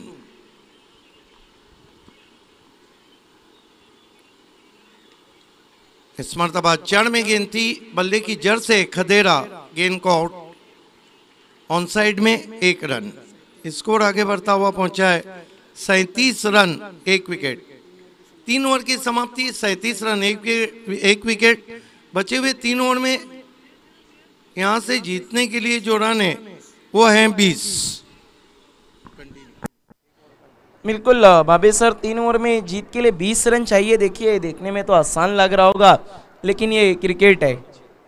इस मरतबा चढ़ में गेंद थी, बल्ले की जड़ से खदेरा गेंद को आउट, ऑन साइड में एक रन। स्कोर आगे बढ़ता हुआ पहुंचा है सैंतीस रन एक विकेट। तीन ओवर की समाप्ति, सैंतीस रन एक एक विकेट। बचे हुए तीन ओवर में यहां से जीतने के लिए जो रन है वो है बीस। बिल्कुल भाभी सर, तीन ओवर में जीत के लिए बीस रन चाहिए। देखिए, देखने में तो आसान लग रहा होगा, लेकिन ये क्रिकेट है।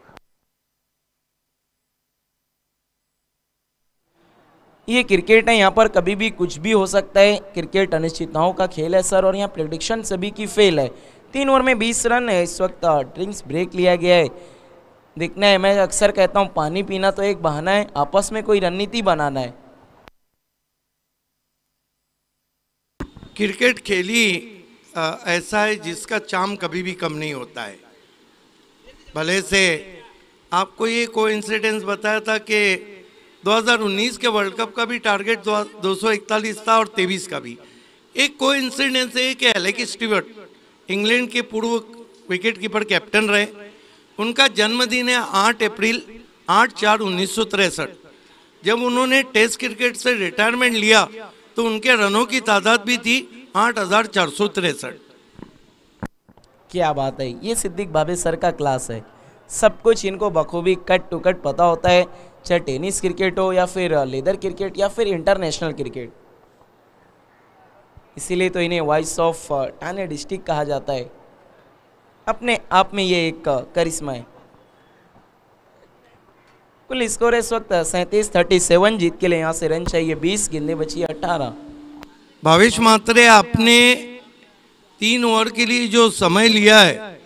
ये क्रिकेट है, यहाँ पर कभी भी कुछ भी हो सकता है। क्रिकेट अनिश्चितताओं का खेल है सर, और यहाँ प्रेडिक्शन सभी की फेल है। तीन ओवर में बीस रन है। इस वक्त ड्रिंक्स ब्रेक लिया गया है। देखना है, मैं अक्सर कहता हूँ पानी पीना तो एक बहाना है, आपस में कोई रणनीति बनाना है। क्रिकेट खेली आ, ऐसा है जिसका चाम कभी भी कम नहीं होता है। भले से आपको ये कोइंसिडेंस बताया था कि दो हज़ार उन्नीस के वर्ल्ड कप का भी टारगेट दो सौ इकतालीस था और तेईस का भी। एक कोइंसिडेंस है कि एलेक स्टीवर्ट इंग्लैंड के पूर्व विकेट कीपर कैप्टन रहे। उनका जन्मदिन है आठ अप्रैल आठ चार उन्नीस सौ तिरसठ। जब उन्होंने टेस्ट क्रिकेट से रिटायरमेंट लिया तो उनके रनों की तादाद भी थी आठ हजार चार सौ तिरसठ। क्या बात है, ये सिद्दीक भाभी सर का क्लास है। सब कुछ इनको बखूबी कट टू कट पता होता है, चाहे टेनिस क्रिकेट हो या फिर लेदर क्रिकेट या फिर इंटरनेशनल क्रिकेट। इसीलिए तो इन्हें वॉइस ऑफ ठाणे डिस्ट्रिक्ट कहा जाता है। अपने आप में ये एक करिश्मा है। कुल स्कोर इस वक्त सैंतीस थर्टी सेवन। जीत के लिए यहाँ से रन चाहिए बीस, गेंदें बची अठारह। भावेश मात्रे, आपने तीन ओवर के लिए जो समय लिया है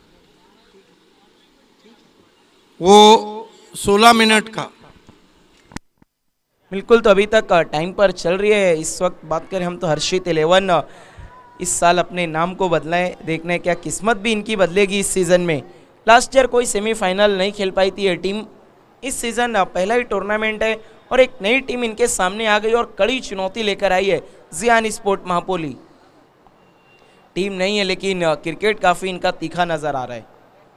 वो सोलह मिनट का। बिल्कुल, तो अभी तक टाइम पर चल रही है। इस वक्त बात करें हम तो हर्षित इलेवन इस साल अपने नाम को बदला है। देखना है क्या किस्मत भी इनकी बदलेगी इस सीज़न में। लास्ट ईयर कोई सेमीफाइनल नहीं खेल पाई थी ये टीम। इस सीज़न पहला ही टूर्नामेंट है और एक नई टीम इनके सामने आ गई और कड़ी चुनौती लेकर आई है जियान स्पोर्ट महापोली। टीम नहीं है लेकिन क्रिकेट काफ़ी इनका तीखा नज़र आ रहा है।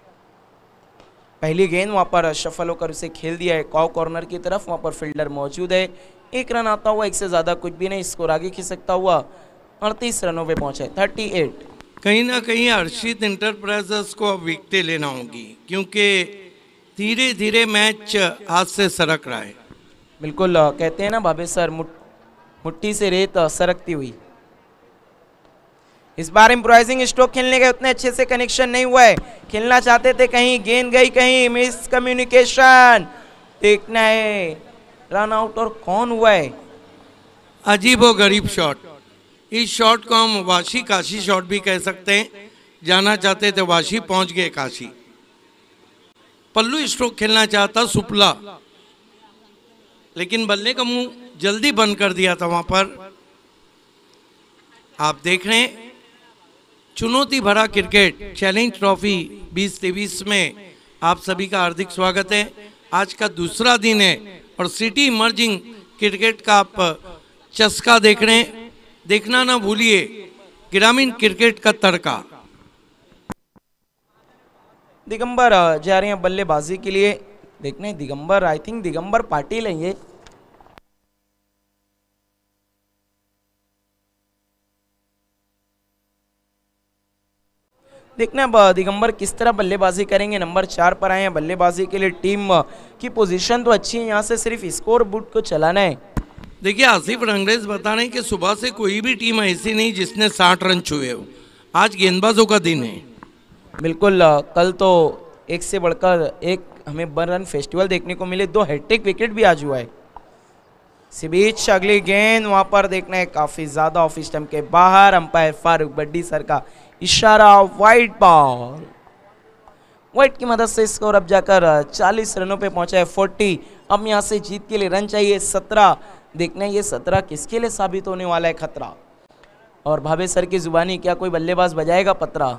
पहली गेंद वहाँ पर शफल होकर उसे खेल दिया है कॉ कॉर्नर की तरफ। वहाँ पर फील्डर मौजूद है। एक रन आता हुआ, एक से ज़्यादा कुछ भी नहीं। स्कोर आगे खिसकता हुआ अड़तीस रनों पे पहुंचे, अड़तीस। कहीं ना कहीं हर्षित इंटरप्राइजेस को अब विकेटें लेना होगी, क्योंकि धीरे धीरे मैच हाथ से सरक रहा है। बिल्कुल, कहते हैं ना भाभी सर, मुट, मुट्ठी से रेत सरकती हुई। इस बार इम्प्रोवाइजिंग स्ट्रोक खेलने के उतने अच्छे से कनेक्शन नहीं हुआ है। खेलना चाहते थे, कहीं गेंद गई, कहीं मिस कम्युनिकेशन। देखना है रन आउट और कौन हुआ है। अजीबो गरीब शॉट। इस शॉट को हम वाशी काशी शॉट भी कह सकते हैं। जाना चाहते थे वाशी, पहुंच गए काशी। पल्लू स्ट्रोक खेलना चाहता सुपला, लेकिन बल्ले का मुंह जल्दी बंद कर दिया था वहां पर। आप देख रहे हैं चुनौती भरा क्रिकेट चैलेंज ट्रॉफी बीस तेईस में आप सभी का हार्दिक स्वागत है। आज का दूसरा दिन है और सिटी इमर्जिंग क्रिकेट का आप चस्का देख रहे हैं। देखना ना भूलिए ग्रामीण क्रिकेट का तड़का। दिगंबर जा रहे हैं बल्लेबाजी के लिए। देखने दिगंबर, आई थिंक दिगंबर पाटिल है ये। देखना अब दिगंबर किस तरह बल्लेबाजी करेंगे। नंबर चार पर आए हैं बल्लेबाजी के लिए। टीम की पोजीशन तो अच्छी है, यहाँ से सिर्फ स्कोर बोर्ड को चलाना है। देखिए, आसिफ रंगरेज बता रहे हैं कि सुबह से कोई भी टीम ऐसी नहीं जिसने साठ रन छुए हो। आज गेंदबाजों का दिन है। बिल्कुल, कल तो एक से बढ़कर एक हमें वन रन फेस्टिवल देखने को मिले। दो हैट्रिक विकेट भी आज हुआ है। इसी बीच अगली गेंद वहां पर देखना है काफी ज्यादा ऑफ स्टंप के बाहर, अंपायर फारूक बड्डी सर का इशारा, वाइड बॉल। वाइड की मदद से स्कोर अब जाकर चालीस रनों पे पहुंचा है, चालीस। अब यहां से जीत के लिए रन चाहिए सत्रह। देखना है ये सत्रह किसके लिए साबित होने वाला है खतरा। और भावे सर की जुबानी, क्या कोई बल्लेबाज बजाएगा पतरा?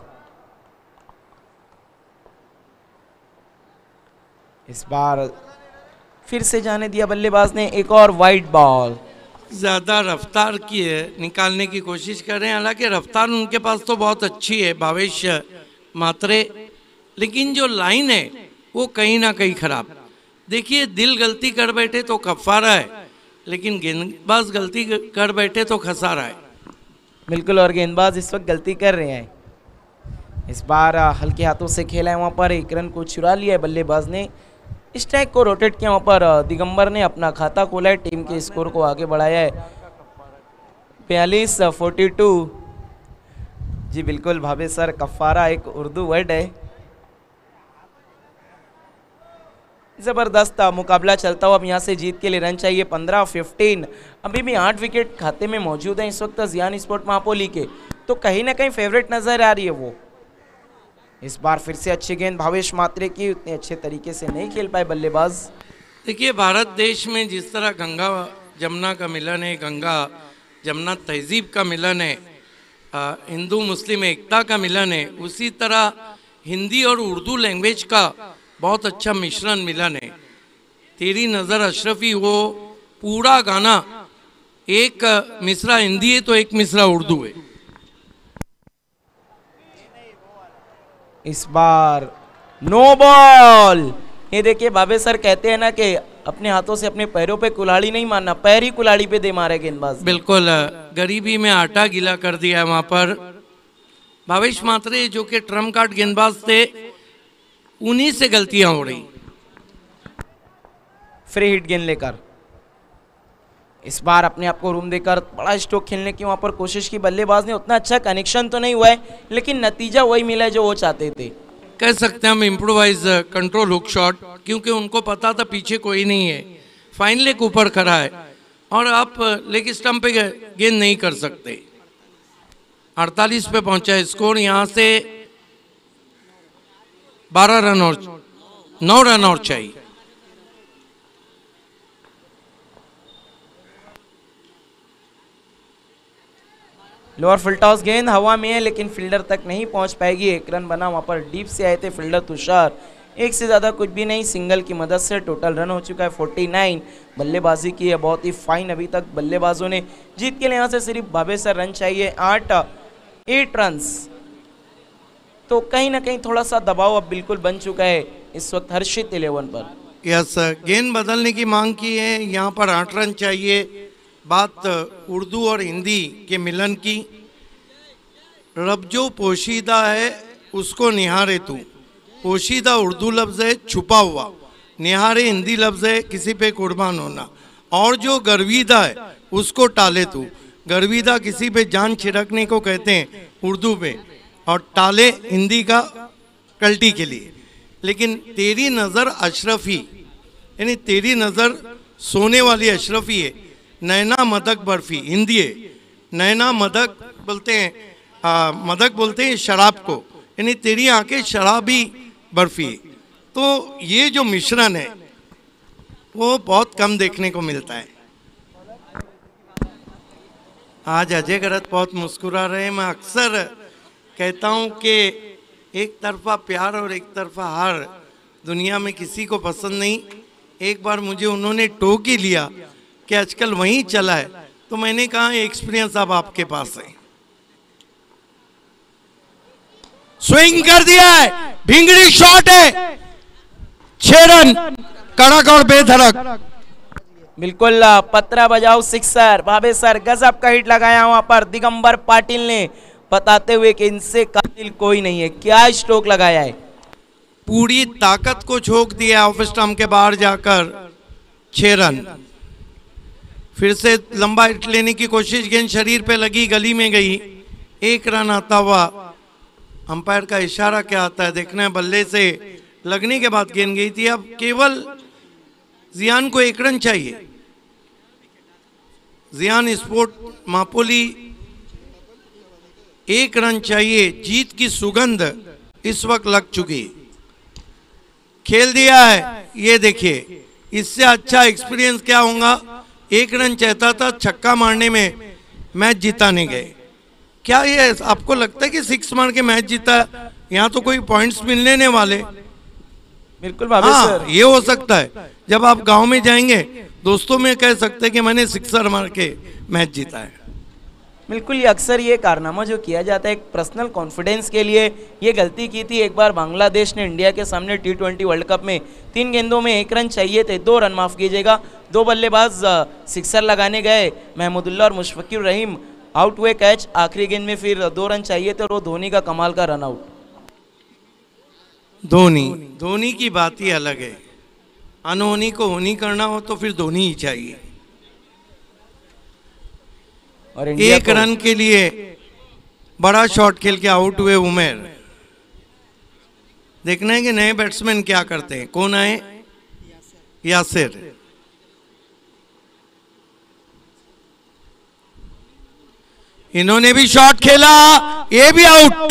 इस बार फिर से जाने दिया बल्लेबाज ने, एक और वाइड बॉल। ज़्यादा रफ्तार की है, निकालने की कोशिश कर रहे हैं, हालांकि रफ्तार उनके पास तो बहुत अच्छी है भावेश मात्रे, लेकिन जो लाइन है वो कहीं ना कहीं खराब। देखिए दिल गलती कर बैठे तो कफारा है, लेकिन गेंदबाज गलती कर बैठे तो खसारा है। बिल्कुल, और गेंदबाज इस वक्त गलती कर रहे हैं। इस बार हल्के हाथों से खेला है, वहाँ पर एक रन को चुरा लिया है बल्लेबाज ने। स्ट्राइक को रोटेट किया, वहाँ पर दिगंबर ने अपना खाता खोला है, टीम के स्कोर को आगे बढ़ाया है बयालीस फोर्टी टू। जी बिल्कुल भावे सर, कफारा एक उर्दू वर्ड है। जबरदस्त मुकाबला चलता हुआ, अब यहाँ से जीत के लिए रन चाहिए पंद्रह फिफ्टीन। अभी भी आठ विकेट खाते में मौजूद है इस वक्त जियान स्पोर्ट महापोली के, तो कहीं ना कहीं फेवरेट नजर आ रही है वो। इस बार फिर से अच्छी गेंद भावेश मात्रे की, उतने अच्छे तरीके से नहीं खेल पाए बल्लेबाज। देखिए भारत देश में जिस तरह गंगा जमुना का मिलन है, गंगा जमुना तहजीब का मिलन है, हिंदू मुस्लिम एकता का मिलन है, उसी तरह हिंदी और उर्दू लैंग्वेज का बहुत अच्छा मिश्रण मिलन है। तेरी नज़र अशरफी, वो पूरा गाना एक मिसरा हिंदी है तो एक मिसरा उर्दू है। इस बार नो बॉल। ये देखिए भावे सर कहते हैं ना कि अपने हाथों से अपने पैरों पे कुल्हाड़ी नहीं मारना, पैर ही कुल्हाड़ी पे दे मारे गेंदबाज। बिल्कुल, गरीबी में आटा गीला कर दिया है वहां पर। भावेश मात्रे जो कि ट्रम्प कार्ड गेंदबाज थे, उन्हीं से गलतियां हो रही। फ्री हिट गेंद लेकर इस बार अपने आप को रूम देकर बड़ा स्ट्रोक खेलने की वहां पर कोशिश की बल्लेबाज ने। उतना अच्छा कनेक्शन तो नहीं हुआ है, लेकिन नतीजा वही मिला है जो वो चाहते थे। कह सकते हैं हम इम्प्रोवाइज कंट्रोल हुक शॉट, क्योंकि उनको पता था पीछे कोई नहीं है, फाइन लेग ऊपर खड़ा है और आप लेग स्टंप पे गेंद नहीं कर सकते। अड़तालीस पे पहुंचा है स्कोर, यहां से बारह रन और नौ रन और चाहिए। लोअर फुल टॉस गेंद हवा में है, लेकिन फील्डर तक नहीं पहुंच पाएगी। एक रन बना, वहां पर डीप से आए थे फील्डर तुषार, एक से ज्यादा कुछ भी नहीं, सिंगल की मदद से टोटल रन हो चुका है उनचास। बल्लेबाजी की है बहुत ही फाइन अभी तक बल्लेबाजों ने। जीत के लिए यहाँ से सिर्फ भावे सर रन चाहिए, आठ एट रन। तो कहीं ना कहीं थोड़ा सा दबाव अब बिल्कुल बन चुका है इस वक्त हर्षित इलेवन पर। यस, गेंद बदलने की मांग की है, यहाँ पर आठ रन चाहिए। बात उर्दू और हिंदी के मिलन की। रब जो पोशीदा है उसको निहारे तू। पोशीदा उर्दू लफ्ज़ है छुपा हुआ, निहारे हिंदी लफ्ज़ है किसी पे कुर्बान होना। और जो गर्विदा है उसको टाले तू। गर्विदा किसी पे जान छिड़कने को कहते हैं उर्दू पे, और टाले हिंदी का कल्टी के लिए। लेकिन तेरी नज़र अशरफी, यानी तेरी नज़र सोने वाली अशरफी है। नैना मदक बर्फी हिंदी है, नैना मदक बोलते हैं, आ, मदक बोलते हैं शराब को, यानी तेरी आंखें शराबी बर्फी है। तो ये जो मिश्रण है वो बहुत कम देखने को मिलता है। आज अजय गरत बहुत मुस्कुरा रहे हैं। मैं अक्सर कहता हूँ कि एक तरफा प्यार और एक तरफा हार दुनिया में किसी को पसंद नहीं। एक बार मुझे उन्होंने टोक ही लिया कि आजकल वहीं चला है, तो मैंने कहा एक्सपीरियंस अब आपके पास है। स्विंग कर दिया है, भिंगड़ी शॉट है, छह रन, कड़क और बेधड़क। बिल्कुल पत्रा बजाओ सिक्सर। भावे सर गजब का हिट लगाया वहां पर दिगंबर पाटिल ने, बताते हुए कि इनसे कातिल कोई नहीं है। क्या स्ट्रोक लगाया है, पूरी ताकत को झोंक दिया ऑफ स्टंप के बाहर जाकर, छह रन। फिर से लंबा हिट लेने की कोशिश, गेंद शरीर पे लगी, गली में गई, एक रन आता हुआ। अंपायर का इशारा क्या आता है देखना है। बल्ले से लगने के बाद गेंद गई थी। अब केवल जियान को एक रन चाहिए। जियान स्पोर्ट मापोली एक रन चाहिए, जीत की सुगंध इस वक्त लग चुकी, खेल दिया है। ये देखिए, इससे अच्छा एक्सपीरियंस क्या होगा। एक रन चाहता था, छक्का मारने में मैच जिताने गए। क्या ये आपको लगता है कि सिक्स मार के मैच जीता? यहाँ तो कोई पॉइंट्स मिलने नहीं वाले। बिल्कुल भावेश हाँ, सर, ये हो सकता है जब आप गांव में जाएंगे, दोस्तों में कह सकते हैं कि मैंने सिक्सर मार के मैच जीता है। बिल्कुल। ये अक्सर ये कारनामा जो किया जाता है एक पर्सनल कॉन्फिडेंस के लिए, ये गलती की थी एक बार बांग्लादेश ने इंडिया के सामने टी ट्वेंटी वर्ल्ड कप में। तीन गेंदों में एक रन चाहिए थे, दो रन माफ कीजिएगा, दो बल्लेबाज सिक्सर लगाने गए, महमूदुल्ला और मुशफिकुर रहीम आउट हुए कैच। आखिरी गेंद में फिर दो रन चाहिए थे और वो धोनी का कमाल का रन आउट। धोनी धोनी की बात ही अलग है। अनहोनी को होनी करना हो तो फिर धोनी ही चाहिए। और इंडिया एक को रन के लिए बड़ा शॉट खेल के आउट हुए उमेर। देखना है कि नए बैट्समैन क्या करते हैं। कौन आए? यासिर। इन्होंने भी शॉट खेला, ये भी आउट।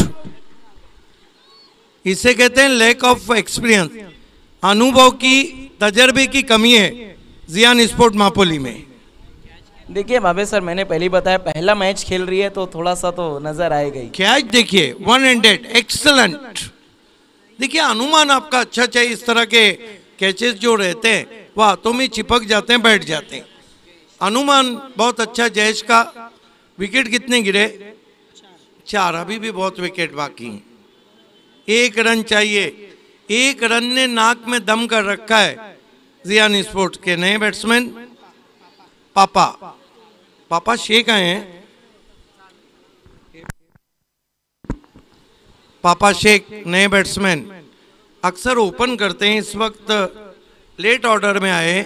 इसे कहते हैं लैक ऑफ एक्सपीरियंस, अनुभव की, तजर्बे की कमी है जियान स्पोर्ट मापोली में। देखिए भावेश सर, मैंने पहले बताया पहला मैच खेल रही है तो थोड़ा सा तो नजर आएगा ही। कैच देखिए, वन हैंडेड, एक्सलेंट। देखिए, अनुमान आपका अच्छा चाहिए। इस तरह के कैचेस जो रहते हैं वह हाथों में चिपक जाते हैं, बैठ जाते हैं। अनुमान बहुत अच्छा जयेश का। विकेट कितने गिरे? चार। अभी भी बहुत विकेट बाकी हैं। एक रन चाहिए। एक रन ने नाक में दम कर रखा है जियान स्पोर्ट्स के नए बैट्समैन पापा पापा शेख आए हैं। पापा शेख नए बैट्समैन अक्सर ओपन करते हैं, इस वक्त लेट ऑर्डर में आए।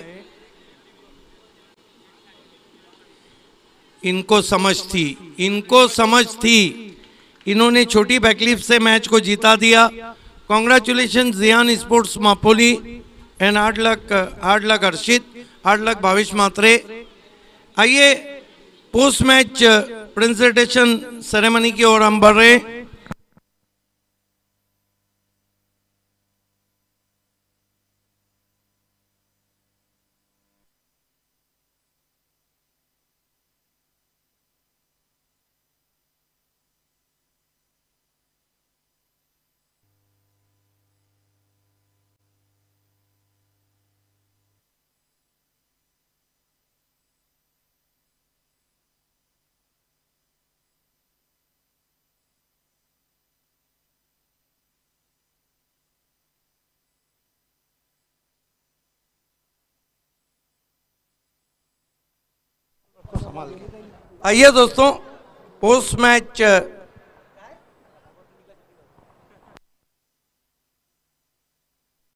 इनको समझ थी, इनको समझ थी। इन्होंने छोटी बैकलिफ से मैच को जीता दिया। कॉन्ग्रेचुलेशन जियान स्पोर्ट्स मापोली and hard luck, hard luck Harshit, hard luck Bhavesh Matre. आइए पोस्ट मैच प्रेजेंटेशन सेरेमनी की ओर हम बढ़ रहे हैं। आइए दोस्तों, पोस्ट मैच